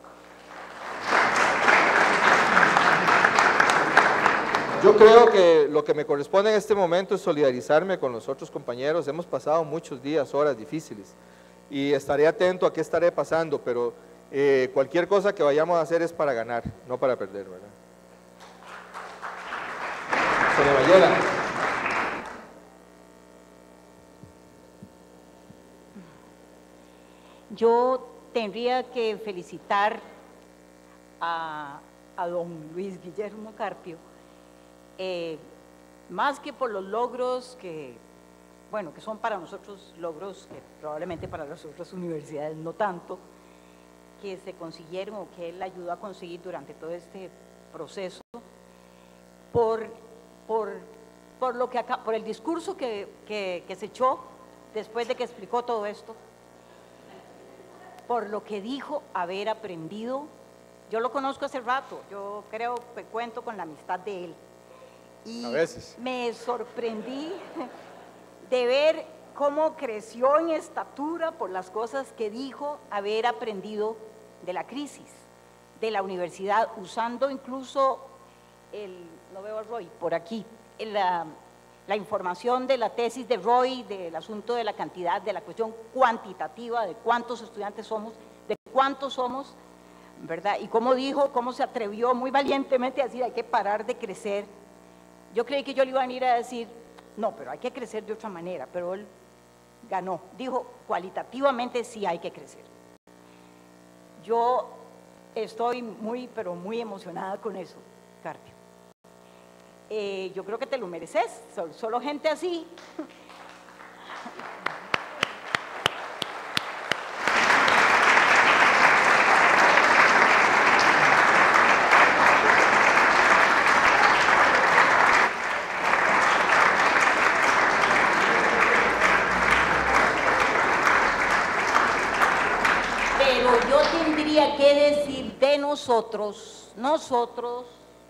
Yo creo que lo que me corresponde en este momento es solidarizarme con los otros compañeros. Hemos pasado muchos días, horas difíciles y estaré atento a qué estaré pasando, pero eh, cualquier cosa que vayamos a hacer es para ganar, no para perder, ¿verdad? Sonia Mayela. Yo tendría que felicitar a, a don Luis Guillermo Carpio, eh, más que por los logros que, bueno, que son para nosotros logros que probablemente para las otras universidades no tanto, que se consiguieron o que él ayudó a conseguir durante todo este proceso, por, por, por, lo que acá, por el discurso que, que, que se echó después de que explicó todo esto, por lo que dijo haber aprendido. Yo lo conozco hace rato, yo creo que cuento con la amistad de él. Y a veces. Me sorprendí de ver cómo creció en estatura por las cosas que dijo haber aprendido de la crisis, de la universidad, usando incluso, el, no veo a Roy, por aquí, la, la información de la tesis de Roy, del asunto de la cantidad, de la cuestión cuantitativa, de cuántos estudiantes somos, de cuántos somos, ¿verdad? Y cómo dijo, cómo se atrevió muy valientemente a decir hay que parar de crecer. Yo creí que yo le iba a venir a decir, no, pero hay que crecer de otra manera, pero él ganó, dijo cualitativamente sí hay que crecer. Yo estoy muy, pero muy emocionada con eso, Carpio. Eh, yo creo que te lo mereces, solo, solo gente así. Pero yo tendría que decir de nosotros, nosotros,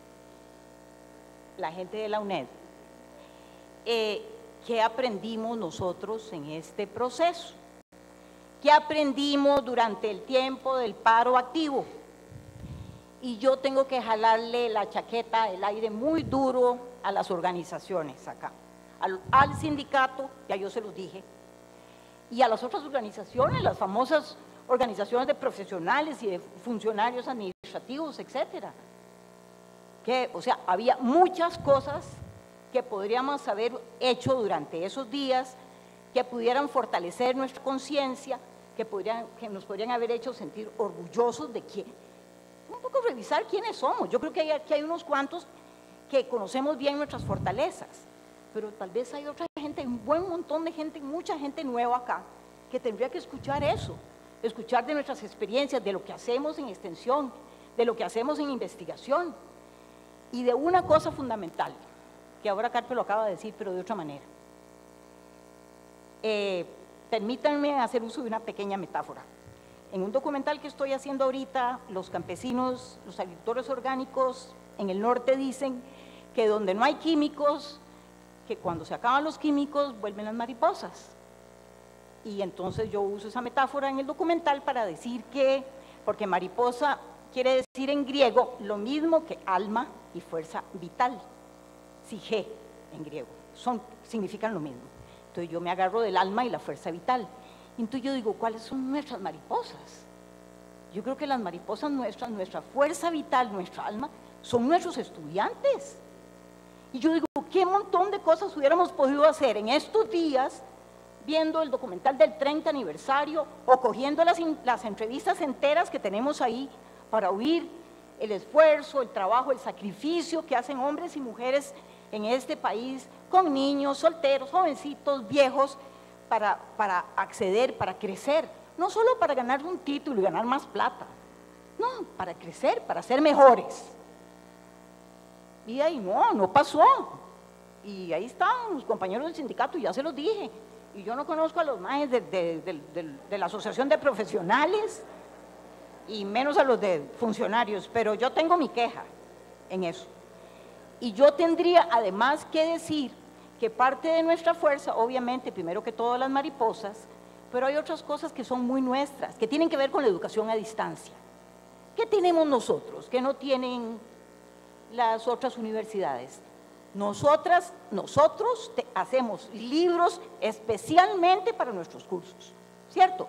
la gente de la UNED, eh, ¿qué aprendimos nosotros en este proceso? ¿Qué aprendimos durante el tiempo del paro activo? Y yo tengo que jalarle la chaqueta, el aire muy duro a las organizaciones acá, al, al sindicato, ya yo se los dije, y a las otras organizaciones, las famosas organizaciones de profesionales y de funcionarios administrativos, etcétera. Que, o sea, había muchas cosas que podríamos haber hecho durante esos días, que pudieran fortalecer nuestra conciencia, que, que nos podrían haber hecho sentir orgullosos de quién. Un poco revisar quiénes somos. Yo creo que hay, aquí hay unos cuantos que conocemos bien nuestras fortalezas, pero tal vez hay otra gente, un buen montón de gente, mucha gente nueva acá, que tendría que escuchar eso, escuchar de nuestras experiencias, de lo que hacemos en extensión, de lo que hacemos en investigación. Y de una cosa fundamental, que ahora Carpio lo acaba de decir, pero de otra manera. Eh, permítanme hacer uso de una pequeña metáfora. En un documental que estoy haciendo ahorita, los campesinos, los agricultores orgánicos en el norte dicen que donde no hay químicos, que cuando se acaban los químicos vuelven las mariposas. Y entonces yo uso esa metáfora en el documental para decir que, porque mariposa quiere decir en griego lo mismo que alma y fuerza vital, sige en griego, son, significan lo mismo. Entonces yo me agarro del alma y la fuerza vital. Entonces yo digo, ¿cuáles son nuestras mariposas? Yo creo que las mariposas nuestras, nuestra fuerza vital, nuestra alma, son nuestros estudiantes. Y yo digo, ¿qué montón de cosas hubiéramos podido hacer en estos días viendo el documental del treinta aniversario o cogiendo las, las entrevistas enteras que tenemos ahí para oír el esfuerzo, el trabajo, el sacrificio que hacen hombres y mujeres en este país con niños, solteros, jovencitos, viejos, para, para acceder, para crecer, no solo para ganar un título y ganar más plata, no, para crecer, para ser mejores. Y ahí no, no pasó. Y ahí están los compañeros del sindicato, ya se los dije. Y yo no conozco a los maes de, de, de, de, de la Asociación de Profesionales, y menos a los de funcionarios, pero yo tengo mi queja en eso. Y yo tendría además que decir que parte de nuestra fuerza, obviamente, primero que todo las mariposas, pero hay otras cosas que son muy nuestras, que tienen que ver con la educación a distancia. ¿Qué tenemos nosotros que no tienen las otras universidades? Nosotras, nosotros te, hacemos libros especialmente para nuestros cursos, ¿cierto?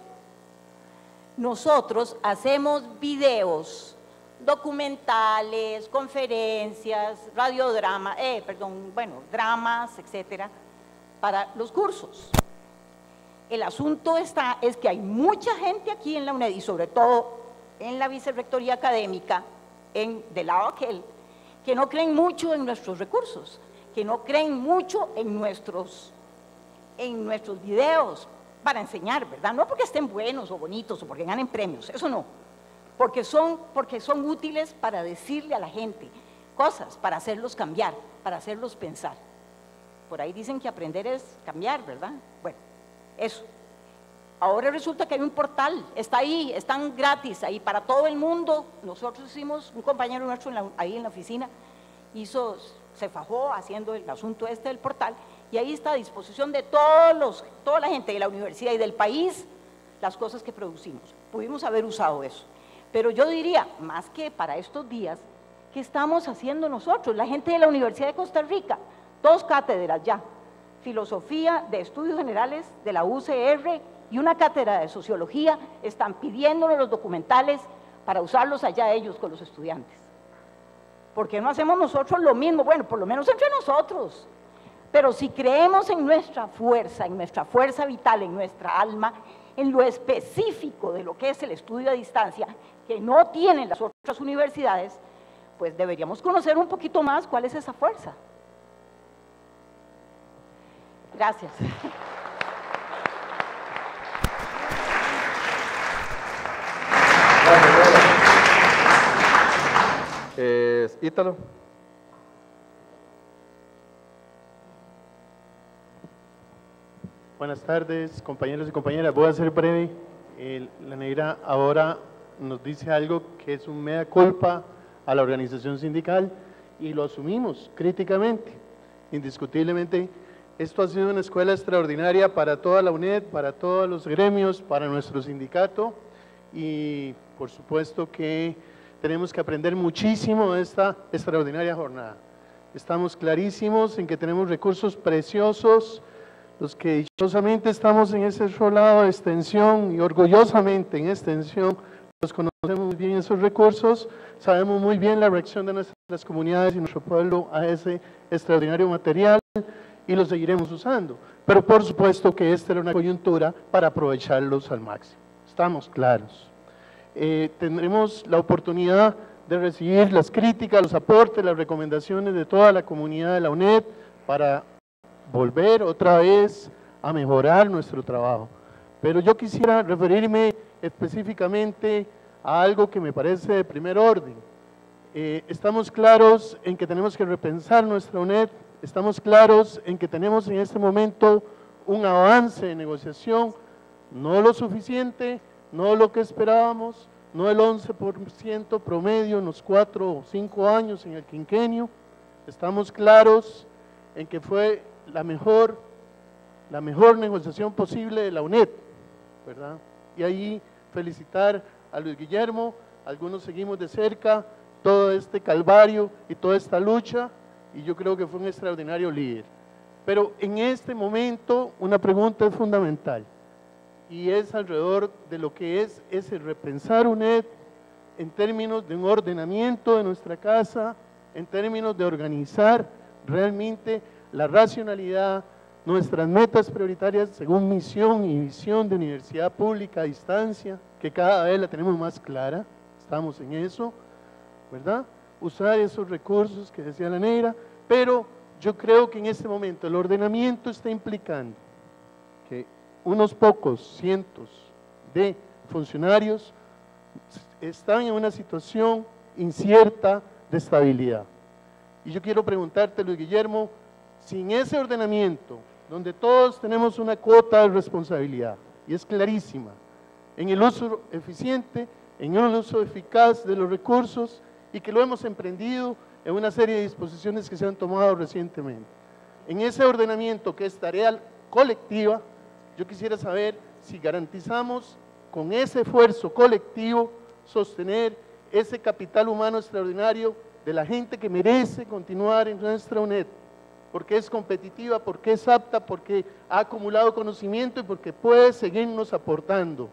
Nosotros hacemos videos, documentales, conferencias, radiodrama, eh, perdón, bueno, dramas, etcétera, para los cursos. El asunto está, es que hay mucha gente aquí en la UNED y sobre todo en la vicerrectoría académica, en, del lado aquel, que no creen mucho en nuestros recursos, que no creen mucho en nuestros, en nuestros videos para enseñar, ¿verdad? No porque estén buenos o bonitos o porque ganen premios, eso no, porque son, porque son útiles para decirle a la gente cosas, para hacerlos cambiar, para hacerlos pensar. Por ahí dicen que aprender es cambiar, ¿verdad? Bueno, eso. Ahora resulta que hay un portal, está ahí, están gratis, ahí para todo el mundo. Nosotros hicimos, un compañero nuestro en la, ahí en la oficina, hizo, se fajó haciendo el asunto este del portal, y ahí está a disposición de todos los, toda la gente de la universidad y del país, las cosas que producimos. Pudimos haber usado eso. Pero yo diría, más que para estos días, ¿qué estamos haciendo nosotros? La gente de la Universidad de Costa Rica, dos cátedras ya, Filosofía de Estudios Generales de la U C R y una cátedra de Sociología, están pidiéndonos los documentales para usarlos allá ellos con los estudiantes. ¿Por qué no hacemos nosotros lo mismo? Bueno, por lo menos entre nosotros. Pero si creemos en nuestra fuerza, en nuestra fuerza vital, en nuestra alma, en lo específico de lo que es el estudio a distancia, que no tienen las otras universidades, pues deberíamos conocer un poquito más cuál es esa fuerza. Gracias. Eh, Ítalo. Buenas tardes, compañeros y compañeras. Voy a ser breve. El, la negra ahora nos dice algo que es un mea culpa a la organización sindical y lo asumimos críticamente. Indiscutiblemente, esto ha sido una escuela extraordinaria para toda la UNED, para todos los gremios, para nuestro sindicato y por supuesto que tenemos que aprender muchísimo de esta extraordinaria jornada. Estamos clarísimos en que tenemos recursos preciosos. Los que dichosamente estamos en ese otro lado de extensión y orgullosamente en extensión, los conocemos muy bien esos recursos, sabemos muy bien la reacción de nuestras comunidades y nuestro pueblo a ese extraordinario material y lo seguiremos usando. Pero por supuesto que esta era una coyuntura para aprovecharlos al máximo. Estamos claros. Eh, tendremos la oportunidad de recibir las críticas, los aportes, las recomendaciones de toda la comunidad de la UNED para volver otra vez a mejorar nuestro trabajo. Pero yo quisiera referirme específicamente a algo que me parece de primer orden. Eh, estamos claros en que tenemos que repensar nuestra UNED, estamos claros en que tenemos en este momento un avance de negociación, no lo suficiente, no lo que esperábamos, no el once por ciento promedio en los cuatro o cinco años en el quinquenio. Estamos claros en que fue la mejor, la mejor negociación posible de la UNED, ¿verdad? Y ahí felicitar a Luis Guillermo, algunos seguimos de cerca todo este calvario y toda esta lucha, y yo creo que fue un extraordinario líder. Pero en este momento una pregunta es fundamental, y es alrededor de lo que es ese repensar UNED en términos de un ordenamiento de nuestra casa, en términos de organizar realmente la racionalidad, nuestras metas prioritarias según misión y visión de universidad pública a distancia, que cada vez la tenemos más clara, estamos en eso, ¿verdad? Usar esos recursos que decía la negra, pero yo creo que en este momento el ordenamiento está implicando que unos pocos cientos de funcionarios están en una situación incierta de estabilidad. Y yo quiero preguntarte, Luis Guillermo, sin ese ordenamiento, donde todos tenemos una cuota de responsabilidad, y es clarísima, en el uso eficiente, en el uso eficaz de los recursos, y que lo hemos emprendido en una serie de disposiciones que se han tomado recientemente. En ese ordenamiento que es tarea colectiva, yo quisiera saber si garantizamos con ese esfuerzo colectivo sostener ese capital humano extraordinario de la gente que merece continuar en nuestra UNED, porque es competitiva, porque es apta, porque ha acumulado conocimiento y porque puede seguirnos aportando.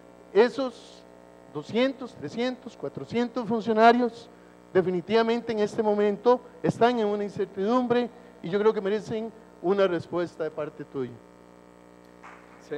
Esos doscientos, trescientos, cuatrocientos funcionarios definitivamente en este momento están en una incertidumbre y yo creo que merecen una respuesta de parte tuya. Sí.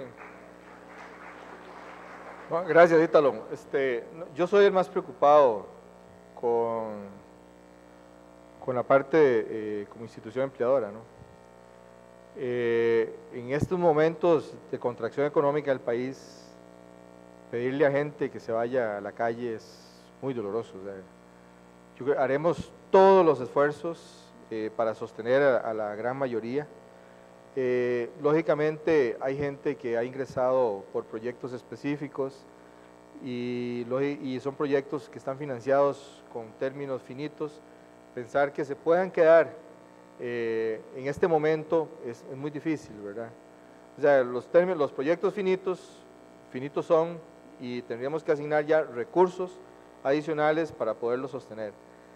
Bueno, gracias, Ítalo. Este, yo soy el más preocupado con con la parte eh, como institución empleadora, ¿no? Eh, en estos momentos de contracción económica del país, pedirle a gente que se vaya a la calle es muy doloroso. O sea, yo creo, haremos todos los esfuerzos eh, para sostener a, a la gran mayoría. Eh, lógicamente hay gente que ha ingresado por proyectos específicos y, y son proyectos que están financiados con términos finitos. Pensar que se puedan quedar eh, en este momento es, es muy difícil, ¿verdad? O sea, los, términos, los proyectos finitos, finitos son y tendríamos que asignar ya recursos adicionales para poderlos sostener.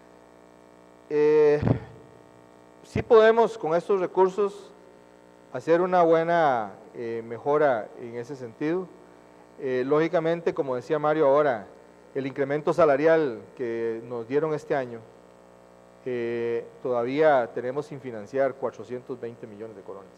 Eh, sí podemos con estos recursos hacer una buena eh, mejora en ese sentido. Eh, lógicamente, como decía Mario ahora, el incremento salarial que nos dieron este año, eh, todavía tenemos sin financiar cuatrocientos veinte millones de colones.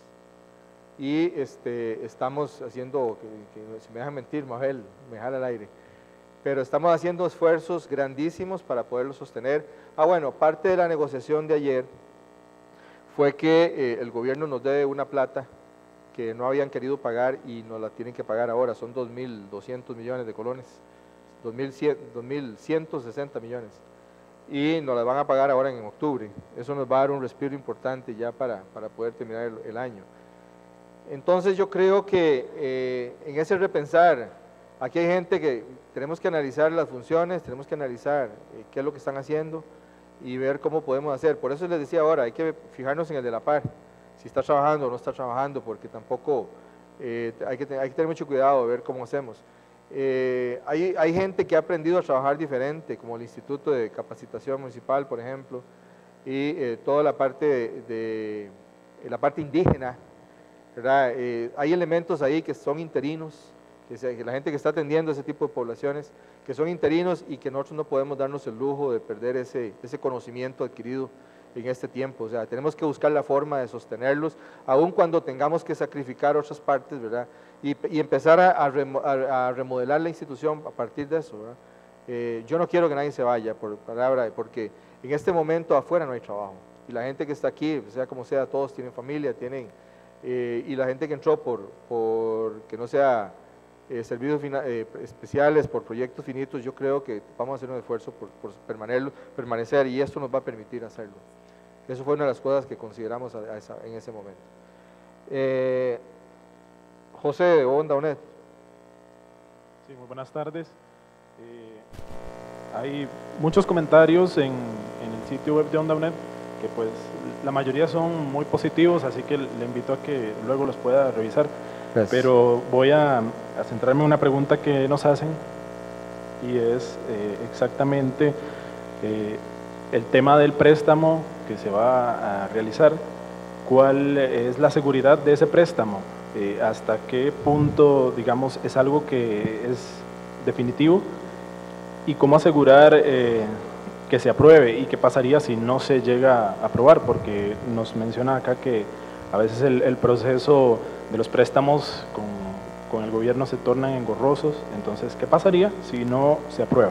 Y este, estamos haciendo, que, que si me dejan mentir, Mabel, me jala el aire, pero estamos haciendo esfuerzos grandísimos para poderlo sostener. Ah, bueno, parte de la negociación de ayer fue que eh, el gobierno nos debe una plata que no habían querido pagar y nos la tienen que pagar ahora, son dos mil doscientos millones de colones, dos mil ciento sesenta millones, y nos la van a pagar ahora en octubre. Eso nos va a dar un respiro importante ya para, para poder terminar el, el año. Entonces yo creo que eh, en ese repensar, aquí hay gente que tenemos que analizar las funciones, tenemos que analizar eh, qué es lo que están haciendo y ver cómo podemos hacer. Por eso les decía ahora, hay que fijarnos en el de la par, si está trabajando o no está trabajando, porque tampoco eh, hay, que, hay que tener mucho cuidado de ver cómo hacemos. Eh, hay, hay gente que ha aprendido a trabajar diferente, como el Instituto de Capacitación Municipal, por ejemplo, y eh, toda la parte, de, de, la parte indígena, ¿verdad? Eh, hay elementos ahí que son interinos, que, se, que la gente que está atendiendo ese tipo de poblaciones, que son interinos y que nosotros no podemos darnos el lujo de perder ese, ese conocimiento adquirido en este tiempo. O sea, tenemos que buscar la forma de sostenerlos, aun cuando tengamos que sacrificar otras partes, ¿verdad? Y, y empezar a, a, a remodelar la institución a partir de eso, ¿verdad? Eh, yo no quiero que nadie se vaya, por palabra, porque en este momento afuera no hay trabajo, y la gente que está aquí, sea como sea, todos tienen familia, tienen, eh, y la gente que entró por, por que no sea eh, servicios eh, especiales, por proyectos finitos, yo creo que vamos a hacer un esfuerzo por, por permanecer, permanecer, y esto nos va a permitir hacerlo. Eso fue una de las cosas que consideramos a, a esa, en ese momento. Eh, José de Onda UNED. Sí, muy buenas tardes. Eh, hay muchos comentarios en, en el sitio web de Onda UNED que pues la mayoría son muy positivos, así que le invito a que luego los pueda revisar. Gracias. Pero voy a, a centrarme en una pregunta que nos hacen, y es eh, exactamente eh, el tema del préstamo que se va a realizar. ¿Cuál es la seguridad de ese préstamo? Eh, ¿Hasta qué punto, digamos, es algo que es definitivo? ¿Y cómo asegurar eh, que se apruebe? ¿Y qué pasaría si no se llega a aprobar? Porque nos menciona acá que a veces el, el proceso de los préstamos con, con el gobierno se tornan engorrosos. Entonces, ¿qué pasaría si no se aprueba?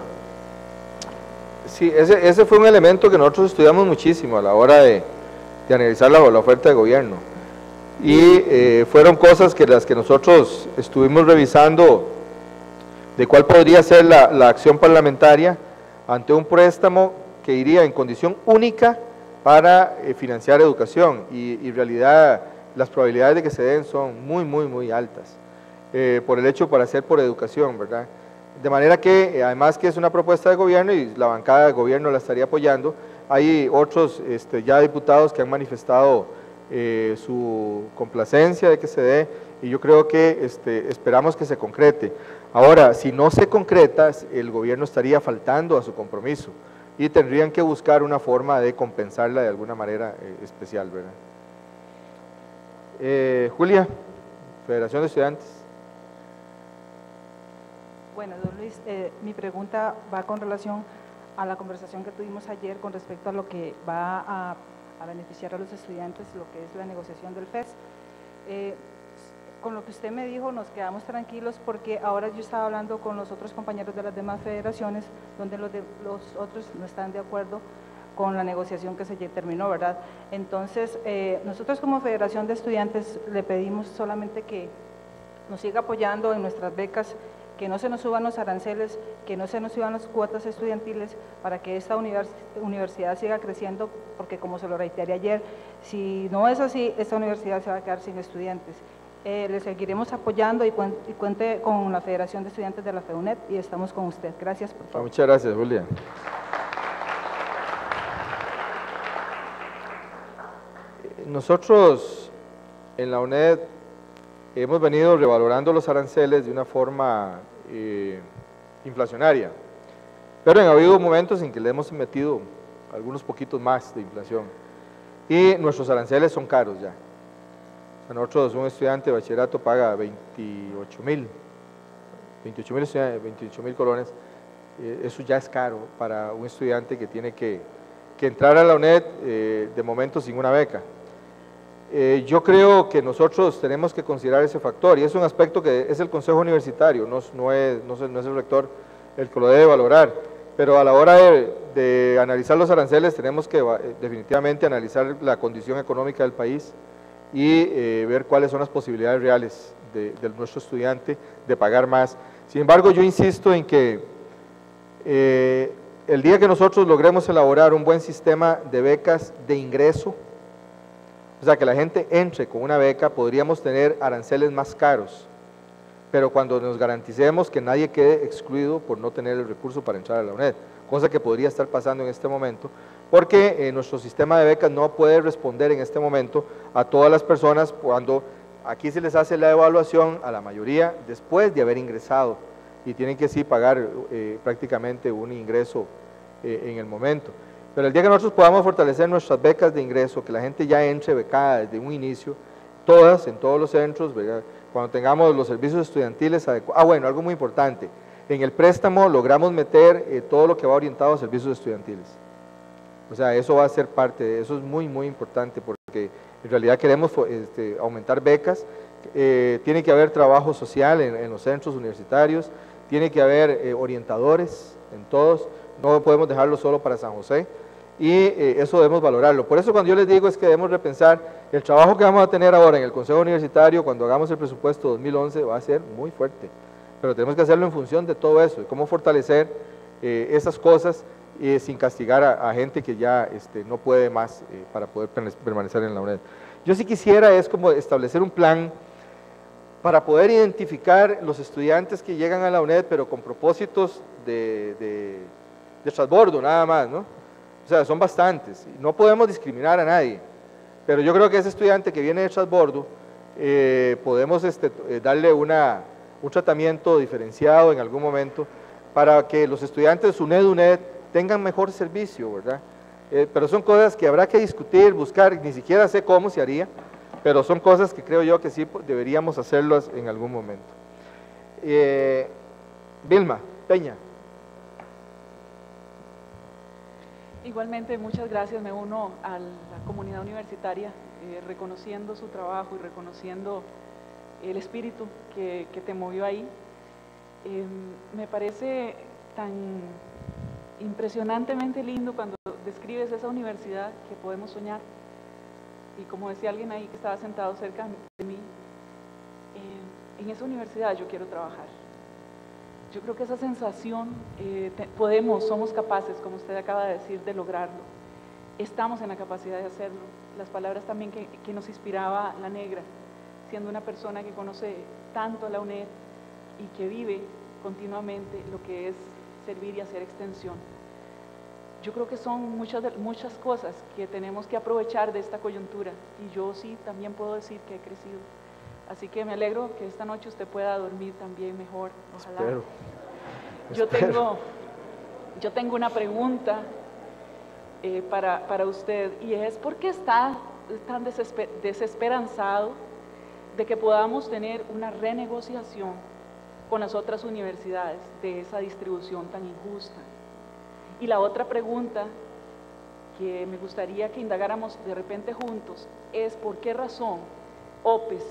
Sí, ese, ese fue un elemento que nosotros estudiamos muchísimo a la hora de, de analizar la, la oferta de gobierno. Y eh, fueron cosas que las que nosotros estuvimos revisando de cuál podría ser la, la acción parlamentaria ante un préstamo que iría en condición única para eh, financiar educación, y, y en realidad las probabilidades de que se den son muy, muy, muy altas, eh, por el hecho para hacer por educación, ¿verdad? De manera que, eh, además que es una propuesta de gobierno y la bancada de gobierno la estaría apoyando, hay otros este, ya diputados que han manifestado eh, su complacencia de que se dé, y yo creo que este, esperamos que se concrete. Ahora, si no se concreta, el gobierno estaría faltando a su compromiso y tendrían que buscar una forma de compensarla de alguna manera eh, especial, ¿verdad? Eh, Julia, Federación de Estudiantes. Bueno, don Luis, eh, mi pregunta va con relación a la conversación que tuvimos ayer con respecto a lo que va a, a beneficiar a los estudiantes, lo que es la negociación del F E S. Eh, con lo que usted me dijo nos quedamos tranquilos, porque ahora yo estaba hablando con los otros compañeros de las demás federaciones, donde los, de, los otros no están de acuerdo con la negociación que se terminó, ¿verdad? Entonces, eh, nosotros como Federación de Estudiantes le pedimos solamente que nos siga apoyando en nuestras becas, que no se nos suban los aranceles, que no se nos suban las cuotas estudiantiles, para que esta univers universidad siga creciendo, porque como se lo reiteré ayer, si no es así, esta universidad se va a quedar sin estudiantes. Eh, le seguiremos apoyando y, cuen y cuente con la Federación de Estudiantes de la FEUNED, y estamos con usted. Gracias, por favor. Muchas gracias, Julia. Nosotros en la UNED hemos venido revalorando los aranceles de una forma eh, inflacionaria, pero han habido momentos en que le hemos metido algunos poquitos más de inflación, y nuestros aranceles son caros ya. O sea, nosotros, un estudiante de bachillerato paga veintiocho mil, veintiocho mil colones, eh, eso ya es caro para un estudiante que tiene que, que entrar a la UNED eh, de momento sin una beca. Eh, yo creo que nosotros tenemos que considerar ese factor, y es un aspecto que es el Consejo Universitario, no, no, es, no, es, no es el rector el que lo debe valorar, pero a la hora de, de analizar los aranceles tenemos que eh, definitivamente analizar la condición económica del país y eh, ver cuáles son las posibilidades reales de, de nuestro estudiante de pagar más. Sin embargo, yo insisto en que eh, el día que nosotros logremos elaborar un buen sistema de becas de ingreso, o sea, que la gente entre con una beca, podríamos tener aranceles más caros, pero cuando nos garanticemos que nadie quede excluido por no tener el recurso para entrar a la UNED, cosa que podría estar pasando en este momento, porque eh, nuestro sistema de becas no puede responder en este momento a todas las personas cuando aquí se les hace la evaluación a la mayoría después de haber ingresado y tienen que sí pagar eh, prácticamente un ingreso eh, en el momento. Pero el día que nosotros podamos fortalecer nuestras becas de ingreso, que la gente ya entre becada desde un inicio, todas, en todos los centros, ¿verdad? Cuando tengamos los servicios estudiantiles adecuados. Ah, bueno, algo muy importante, en el préstamo logramos meter eh, todo lo que va orientado a servicios estudiantiles. O sea, eso va a ser parte de eso, es muy, muy importante, porque en realidad queremos este, aumentar becas, eh, tiene que haber trabajo social en, en los centros universitarios, tiene que haber eh, orientadores en todos, no podemos dejarlo solo para San José, y eh, eso debemos valorarlo. Por eso cuando yo les digo es que debemos repensar el trabajo que vamos a tener ahora en el Consejo Universitario cuando hagamos el presupuesto dos mil once va a ser muy fuerte, pero tenemos que hacerlo en función de todo eso, de cómo fortalecer eh, esas cosas eh, sin castigar a, a gente que ya este, no puede más eh, para poder permanecer en la UNED. Yo sí quisiera es como establecer un plan para poder identificar los estudiantes que llegan a la UNED, pero con propósitos de, de, de transbordo nada más, ¿no? O sea, son bastantes, no podemos discriminar a nadie, pero yo creo que ese estudiante que viene de transbordo, eh, podemos este, darle una, un tratamiento diferenciado en algún momento, para que los estudiantes de UNED, UNED tengan mejor servicio, ¿verdad? Eh, pero son cosas que habrá que discutir, buscar, ni siquiera sé cómo se haría, pero son cosas que creo yo que sí deberíamos hacerlas en algún momento. Eh, Vilma Peña. Igualmente, muchas gracias, me uno a la comunidad universitaria, eh, reconociendo su trabajo y reconociendo el espíritu que, que te movió ahí. Eh, me parece tan impresionantemente lindo cuando describes esa universidad que podemos soñar, y como decía alguien ahí que estaba sentado cerca de mí, eh, en esa universidad yo quiero trabajar. Yo creo que esa sensación, eh, te, podemos, somos capaces, como usted acaba de decir, de lograrlo. Estamos en la capacidad de hacerlo. Las palabras también que, que nos inspiraba la negra, siendo una persona que conoce tanto a la UNED y que vive continuamente lo que es servir y hacer extensión. Yo creo que son muchas, muchas cosas que tenemos que aprovechar de esta coyuntura, y yo sí también puedo decir que he crecido. Así que me alegro que esta noche usted pueda dormir también mejor, ojalá. Espero. Yo, Espero. tengo, yo tengo una pregunta eh, para, para usted, y es ¿por qué está tan desesper, desesperanzado de que podamos tener una renegociación con las otras universidades de esa distribución tan injusta? Y la otra pregunta que me gustaría que indagáramos de repente juntos es ¿por qué razón OPES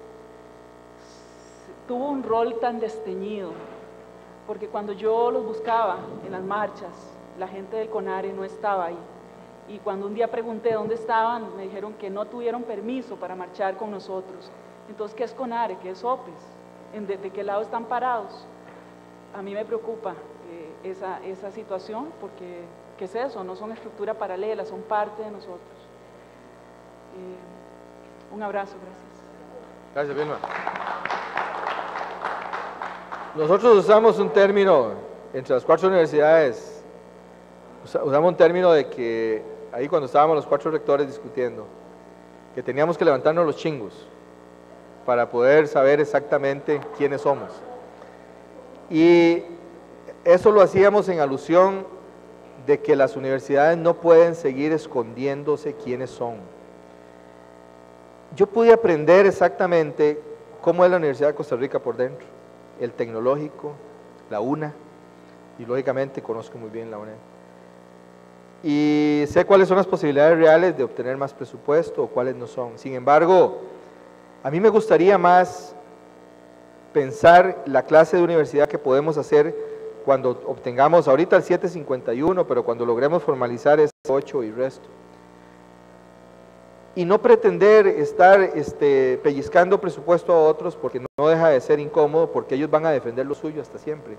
tuvo un rol tan desteñido? Porque cuando yo los buscaba en las marchas, la gente del CONARE no estaba ahí. Y cuando un día pregunté dónde estaban, me dijeron que no tuvieron permiso para marchar con nosotros. Entonces, ¿qué es CONARE? ¿Qué es OPES? ¿De, de qué lado están parados? A mí me preocupa eh, esa, esa situación, porque ¿qué es eso? No son estructura paralela, son parte de nosotros. Eh, un abrazo, gracias. Gracias, Vilma. Nosotros usamos un término entre las cuatro universidades, usamos un término de que ahí cuando estábamos los cuatro rectores discutiendo, que teníamos que levantarnos los chingos para poder saber exactamente quiénes somos. Y eso lo hacíamos en alusión de que las universidades no pueden seguir escondiéndose quiénes son. Yo pude aprender exactamente cómo es la Universidad de Costa Rica por dentro, el Tecnológico, la UNA, y lógicamente conozco muy bien la UNED. y sé cuáles son las posibilidades reales de obtener más presupuesto o cuáles no son. Sin embargo, a mí me gustaría más pensar la clase de universidad que podemos hacer cuando obtengamos, ahorita el siete cincuenta y uno, pero cuando logremos formalizar ese ocho y resto. Y no pretender estar este, pellizcando presupuesto a otros, porque no deja de ser incómodo, porque ellos van a defender lo suyo hasta siempre.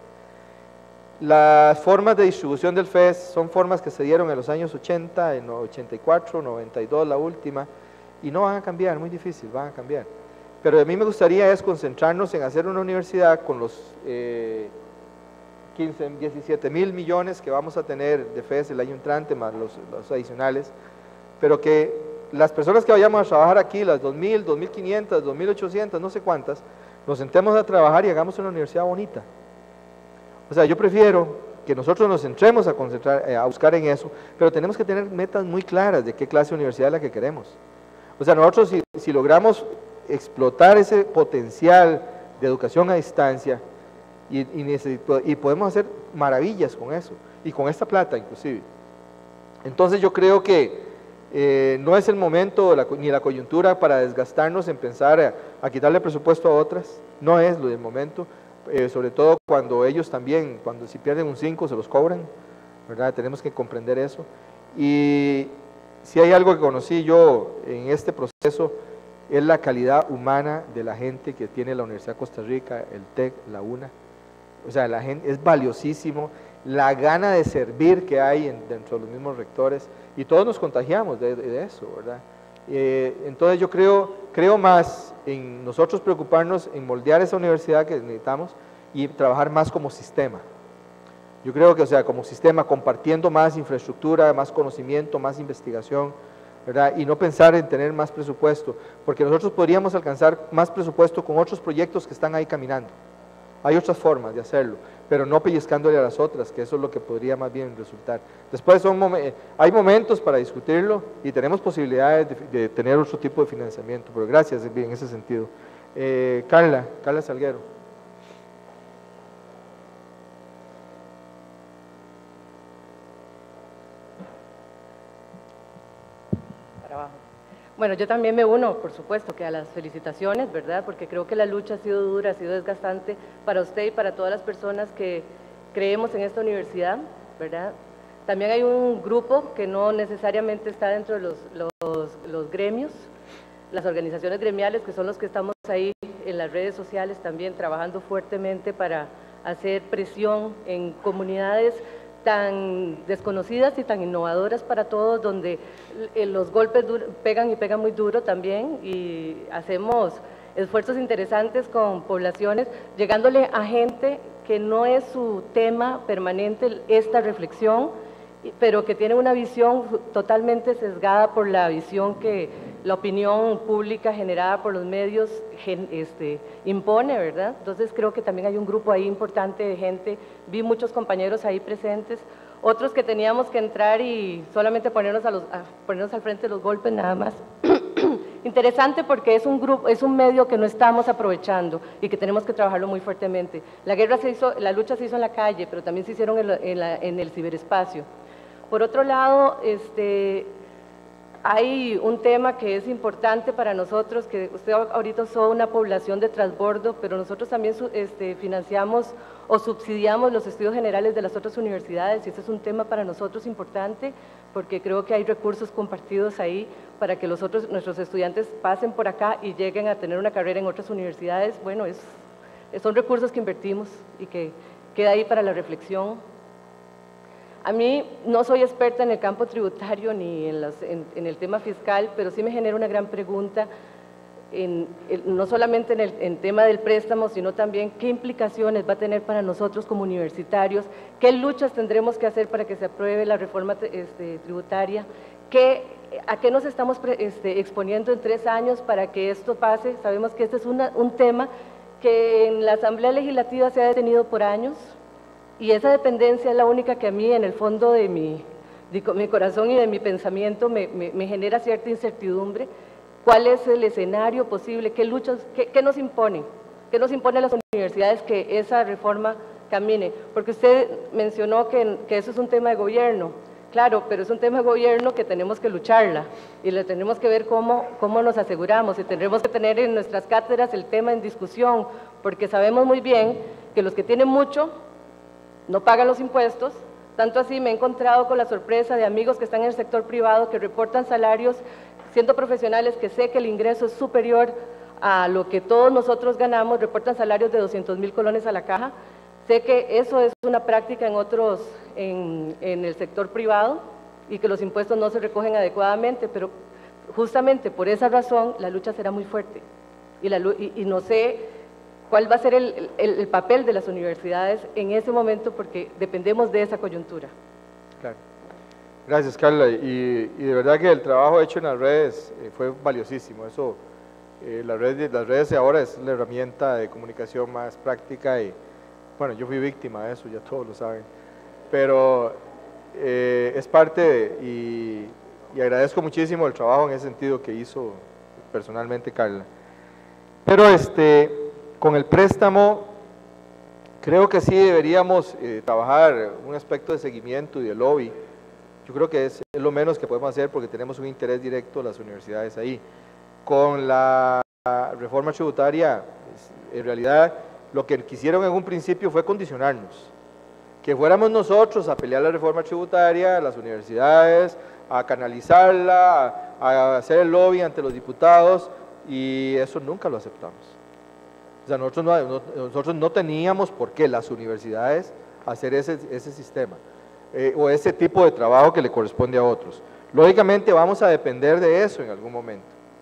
Las formas de distribución del F E S son formas que se dieron en los años ochenta, en ochenta y cuatro, noventa y dos la última, y no van a cambiar, muy difícil, van a cambiar. Pero a mí me gustaría es concentrarnos en hacer una universidad con los eh, quince, diecisiete mil millones que vamos a tener de F E S el año entrante, más los, los adicionales, pero que las personas que vayamos a trabajar aquí, las dos mil, dos mil quinientas, dos mil ochocientas, no sé cuántas, nos sentemos a trabajar y hagamos una universidad bonita. O sea, yo prefiero que nosotros nos centremos a concentrar, eh, a buscar en eso, pero tenemos que tener metas muy claras de qué clase de universidad es la que queremos. O sea, nosotros si, si logramos explotar ese potencial de educación a distancia y, y, necesito, y podemos hacer maravillas con eso, y con esta plata inclusive. Entonces yo creo que eh, no es el momento la, ni la coyuntura para desgastarnos en pensar a, a quitarle presupuesto a otras, no es lo del momento. Eh, sobre todo cuando ellos también, cuando si pierden un cinco se los cobran, ¿verdad? Tenemos que comprender eso. Y si hay algo que conocí yo en este proceso, es la calidad humana de la gente que tiene la Universidad de Costa Rica, el TEC, la UNA. O sea, la gente es valiosísimo, la gana de servir que hay en, dentro de los mismos rectores, y todos nos contagiamos de, de eso, ¿verdad? Eh, entonces yo creo, creo más en nosotros preocuparnos en moldear esa universidad que necesitamos y trabajar más como sistema. Yo creo que, o sea, como sistema, compartiendo más infraestructura, más conocimiento, más investigación, ¿verdad? Y no pensar en tener más presupuesto, porque nosotros podríamos alcanzar más presupuesto con otros proyectos que están ahí caminando. Hay otras formas de hacerlo, pero no pellizcándole a las otras, que eso es lo que podría más bien resultar. Después son mom hay momentos para discutirlo y tenemos posibilidades de, de tener otro tipo de financiamiento, pero gracias en ese sentido. Eh, Carla, Carla Salguero. Para abajo. Bueno, yo también me uno, por supuesto, que a las felicitaciones, ¿verdad? Porque creo que la lucha ha sido dura, ha sido desgastante para usted y para todas las personas que creemos en esta universidad, ¿verdad? También hay un grupo que no necesariamente está dentro de los, los, los gremios, las organizaciones gremiales, que son los que estamos ahí en las redes sociales también trabajando fuertemente para hacer presión en comunidades tan desconocidas y tan innovadoras para todos, donde los golpes pegan y pegan muy duro también, y hacemos esfuerzos interesantes con poblaciones, llegándole a gente que no es su tema permanente esta reflexión, pero que tiene una visión totalmente sesgada por la visión que la opinión pública generada por los medios este, impone, ¿verdad? Entonces creo que también hay un grupo ahí importante de gente, vi muchos compañeros ahí presentes, otros que teníamos que entrar y solamente ponernos, a los, a ponernos al frente de los golpes nada más. Interesante porque es un grupo, es un medio que no estamos aprovechando y que tenemos que trabajarlo muy fuertemente. La guerra se hizo, la lucha se hizo en la calle, pero también se hicieron en, la, en, la, en el ciberespacio. Por otro lado, este, hay un tema que es importante para nosotros, que usted ahorita son una población de transbordo, pero nosotros también este, financiamos o subsidiamos los estudios generales de las otras universidades, y ese es un tema para nosotros importante, porque creo que hay recursos compartidos ahí para que los otros, nuestros estudiantes pasen por acá y lleguen a tener una carrera en otras universidades. Bueno, es, son recursos que invertimos y que queda ahí para la reflexión. A mí no soy experta en el campo tributario ni en, las, en, en el tema fiscal, pero sí me genera una gran pregunta, en, en, no solamente en el en tema del préstamo, sino también qué implicaciones va a tener para nosotros como universitarios, qué luchas tendremos que hacer para que se apruebe la reforma este, tributaria, qué, a qué nos estamos este, exponiendo en tres años para que esto pase. Sabemos que este es una, un tema que en la Asamblea Legislativa se ha detenido por años, y esa dependencia es la única que a mí en el fondo de mi, de mi corazón y de mi pensamiento me, me, me genera cierta incertidumbre. ¿Cuál es el escenario posible? ¿Qué luchas, qué, qué nos impone? ¿Qué nos impone a las universidades que esa reforma camine? Porque usted mencionó que, que eso es un tema de gobierno. Claro, pero es un tema de gobierno que tenemos que lucharla y le tenemos que ver cómo, cómo nos aseguramos y tendremos que tener en nuestras cátedras el tema en discusión, porque sabemos muy bien que los que tienen mucho no pagan los impuestos. Tanto así me he encontrado con la sorpresa de amigos que están en el sector privado que reportan salarios siendo profesionales que sé que el ingreso es superior a lo que todos nosotros ganamos, reportan salarios de doscientos mil colones a la caja. Sé que eso es una práctica en otros, en, en el sector privado y que los impuestos no se recogen adecuadamente, pero justamente por esa razón la lucha será muy fuerte y, la, y, y no sé cuál va a ser el, el, el papel de las universidades en ese momento porque dependemos de esa coyuntura. Claro. Gracias, Carla, y, y de verdad que el trabajo hecho en las redes eh, fue valiosísimo. Eso, eh, las redes, las redes ahora es la herramienta de comunicación más práctica y bueno, yo fui víctima de eso, ya todos lo saben, pero eh, es parte de, y, y agradezco muchísimo el trabajo en ese sentido que hizo personalmente Carla. Pero este, con el préstamo, creo que sí deberíamos eh, trabajar un aspecto de seguimiento y de lobby. Yo creo que es, es lo menos que podemos hacer porque tenemos un interés directo de las universidades ahí. Con la reforma tributaria, en realidad, lo que quisieron en un principio fue condicionarnos, que fuéramos nosotros a pelear la reforma tributaria, las universidades, a canalizarla, a, a hacer el lobby ante los diputados, y eso nunca lo aceptamos. O sea, nosotros no, no, nosotros no teníamos por qué las universidades hacer ese, ese sistema, eh, o ese tipo de trabajo que le corresponde a otros. Lógicamente vamos a depender de eso en algún momento,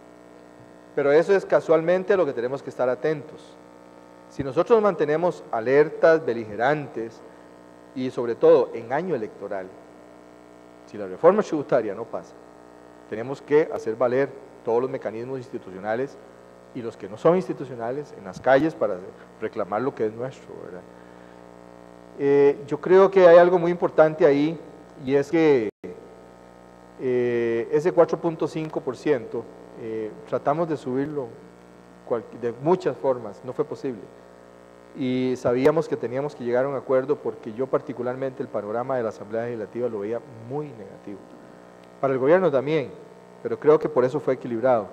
pero eso es casualmente a lo que tenemos que estar atentos. Si nosotros nos mantenemos alertas, beligerantes y sobre todo en año electoral, si la reforma tributaria no pasa, tenemos que hacer valer todos los mecanismos institucionales y los que no son institucionales en las calles para reclamar lo que es nuestro, ¿verdad? Eh, yo creo que hay algo muy importante ahí y es que eh, ese cuatro punto cinco por ciento eh, tratamos de subirlo de muchas formas, no fue posible. Y sabíamos que teníamos que llegar a un acuerdo porque yo particularmente el panorama de la Asamblea Legislativa lo veía muy negativo. Para el gobierno también, pero creo que por eso fue equilibrado.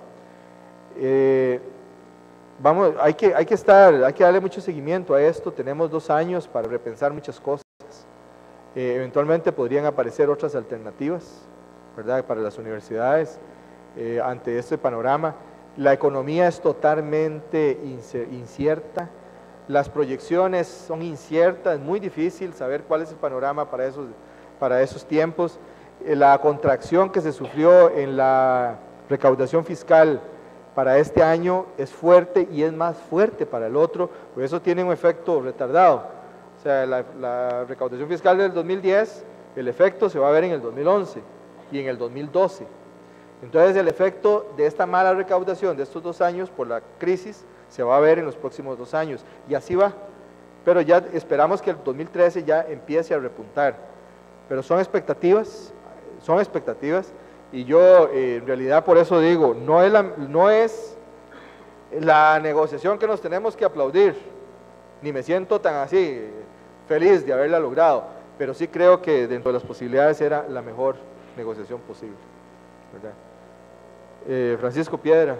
Eh, vamos, hay que, hay que estar, hay que darle mucho seguimiento a esto, tenemos dos años para repensar muchas cosas. Eh, eventualmente podrían aparecer otras alternativas, ¿verdad?, para las universidades eh, ante este panorama. La economía es totalmente incierta. Las proyecciones son inciertas, es muy difícil saber cuál es el panorama para esos, para esos tiempos. La contracción que se sufrió en la recaudación fiscal para este año es fuerte y es más fuerte para el otro, pues eso tiene un efecto retardado. O sea, la, la recaudación fiscal del dos mil diez, el efecto se va a ver en el dos mil once y en el dos mil doce. Entonces el efecto de esta mala recaudación de estos dos años por la crisis se va a ver en los próximos dos años, y así va. Pero ya esperamos que el dos mil trece ya empiece a repuntar. Pero son expectativas, son expectativas, y yo eh, en realidad por eso digo, no es, la, no es la negociación que nos tenemos que aplaudir, ni me siento tan así feliz de haberla logrado, pero sí creo que dentro de las posibilidades era la mejor negociación posible, ¿verdad? Eh, Francisco Piedra.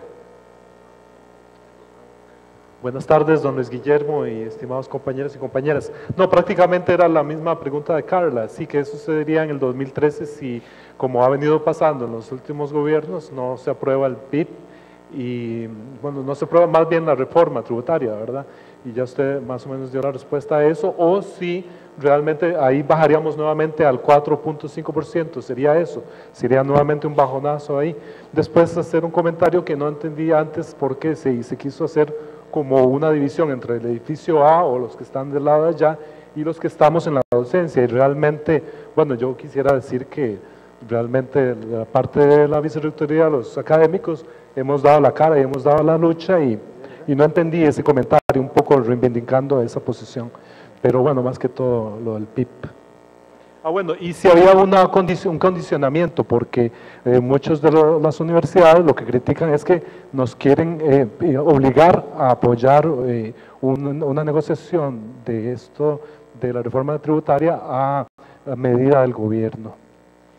Buenas tardes, don Luis Guillermo y estimados compañeros y compañeras. No, prácticamente era la misma pregunta de Carla. Sí, ¿qué sucedería en el dos mil trece si, como ha venido pasando en los últimos gobiernos, no se aprueba el P I B y, bueno, no se aprueba más bien la reforma tributaria, ¿verdad? Y ya usted más o menos dio la respuesta a eso, o si realmente ahí bajaríamos nuevamente al cuatro punto cinco por ciento, sería eso, sería nuevamente un bajonazo ahí. Después hacer un comentario que no entendí antes por qué se, se quiso hacer como una división entre el edificio A o los que están del lado de allá y los que estamos en la docencia, y realmente, bueno, yo quisiera decir que realmente la parte de la vicerrectoría, los académicos, hemos dado la cara y hemos dado la lucha, y, y no entendí ese comentario, un poco reivindicando esa posición, pero bueno, más que todo lo del P I B. Ah, bueno, y si había una condici un condicionamiento, porque eh, muchas de lo, las universidades lo que critican es que nos quieren eh, obligar a apoyar eh, un, una negociación de esto, de la reforma tributaria, a, a medida del gobierno.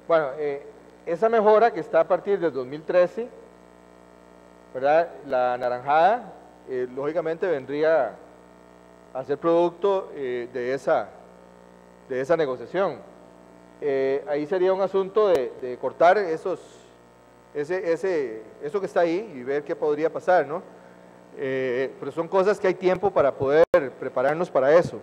Bueno, eh, esa mejora que está a partir del dos mil trece, ¿verdad? La anaranjada, eh, lógicamente vendría a ser producto eh, de, esa, de esa negociación. Eh, ahí sería un asunto de, de cortar esos, ese, ese, eso que está ahí y ver qué podría pasar, ¿no? Eh, pero son cosas que hay tiempo para poder prepararnos para eso.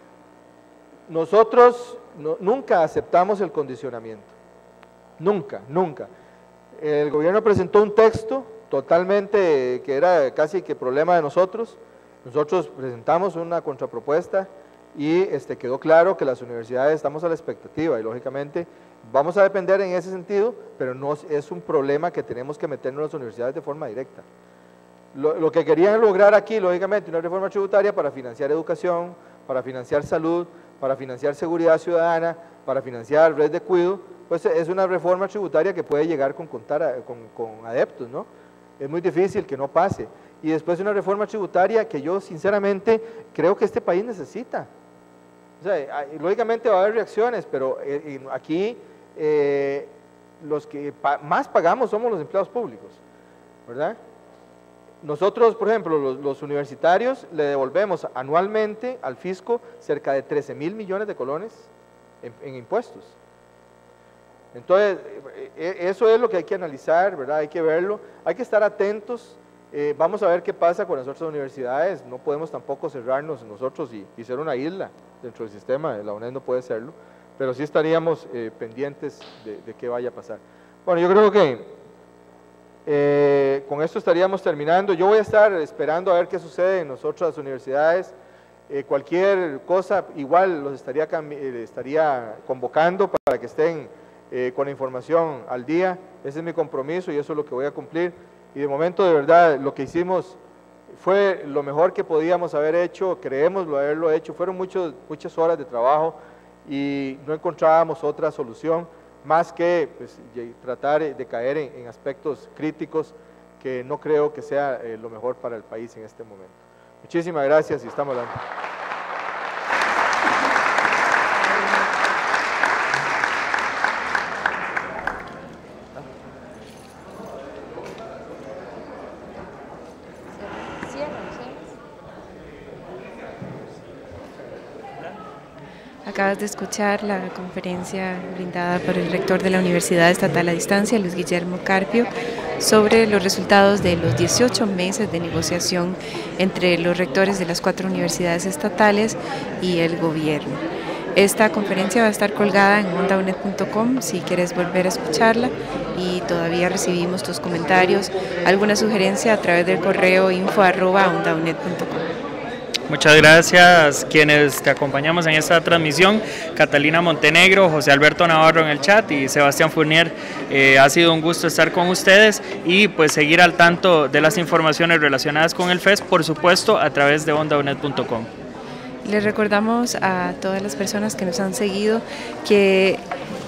Nosotros no, nunca aceptamos el condicionamiento, nunca, nunca. El gobierno presentó un texto totalmente que era casi que problema de nosotros, nosotros presentamos una contrapropuesta y este, quedó claro que las universidades estamos a la expectativa y lógicamente vamos a depender en ese sentido, pero no es un problema que tenemos que meternos en las universidades de forma directa. Lo, lo que querían lograr aquí, lógicamente, una reforma tributaria para financiar educación, para financiar salud, para financiar seguridad ciudadana, para financiar red de cuidado, pues es una reforma tributaria que puede llegar con, contar a, con, con adeptos, ¿no? Es muy difícil que no pase. Y después una reforma tributaria que yo sinceramente creo que este país necesita. O sea, lógicamente va a haber reacciones, pero eh, aquí eh, los que pa más pagamos somos los empleados públicos, ¿verdad? Nosotros, por ejemplo, los, los universitarios le devolvemos anualmente al fisco cerca de trece mil millones de colones en, en impuestos. Entonces, eso es lo que hay que analizar, ¿verdad? Hay que verlo, hay que estar atentos, eh, vamos a ver qué pasa con las otras universidades, no podemos tampoco cerrarnos nosotros y, y ser una isla dentro del sistema, la UNED no puede serlo, pero sí estaríamos eh, pendientes de, de qué vaya a pasar. Bueno, yo creo que Eh, con esto estaríamos terminando. Yo voy a estar esperando a ver qué sucede en nosotras universidades. Eh, cualquier cosa, igual los estaría, eh, estaría convocando para que estén eh, con la información al día. Ese es mi compromiso y eso es lo que voy a cumplir. Y de momento, de verdad, lo que hicimos fue lo mejor que podíamos haber hecho, creemos lo haberlo hecho. Fueron muchos, muchas horas de trabajo y no encontrábamos otra solución más que pues, tratar de caer en, en aspectos críticos que no creo que sea eh, lo mejor para el país en este momento. Muchísimas gracias y estamos hablando. Acabas de escuchar la conferencia brindada por el rector de la Universidad Estatal a Distancia, Luis Guillermo Carpio, sobre los resultados de los dieciocho meses de negociación entre los rectores de las cuatro universidades estatales y el gobierno. Esta conferencia va a estar colgada en onda unet punto com si quieres volver a escucharla y todavía recibimos tus comentarios, alguna sugerencia a través del correo info arroba onda unet punto com. Muchas gracias quienes te acompañamos en esta transmisión, Catalina Montenegro, José Alberto Navarro en el chat y Sebastián Fournier. Eh, ha sido un gusto estar con ustedes y pues seguir al tanto de las informaciones relacionadas con el F E S, por supuesto, a través de onda unet punto com. Les recordamos a todas las personas que nos han seguido que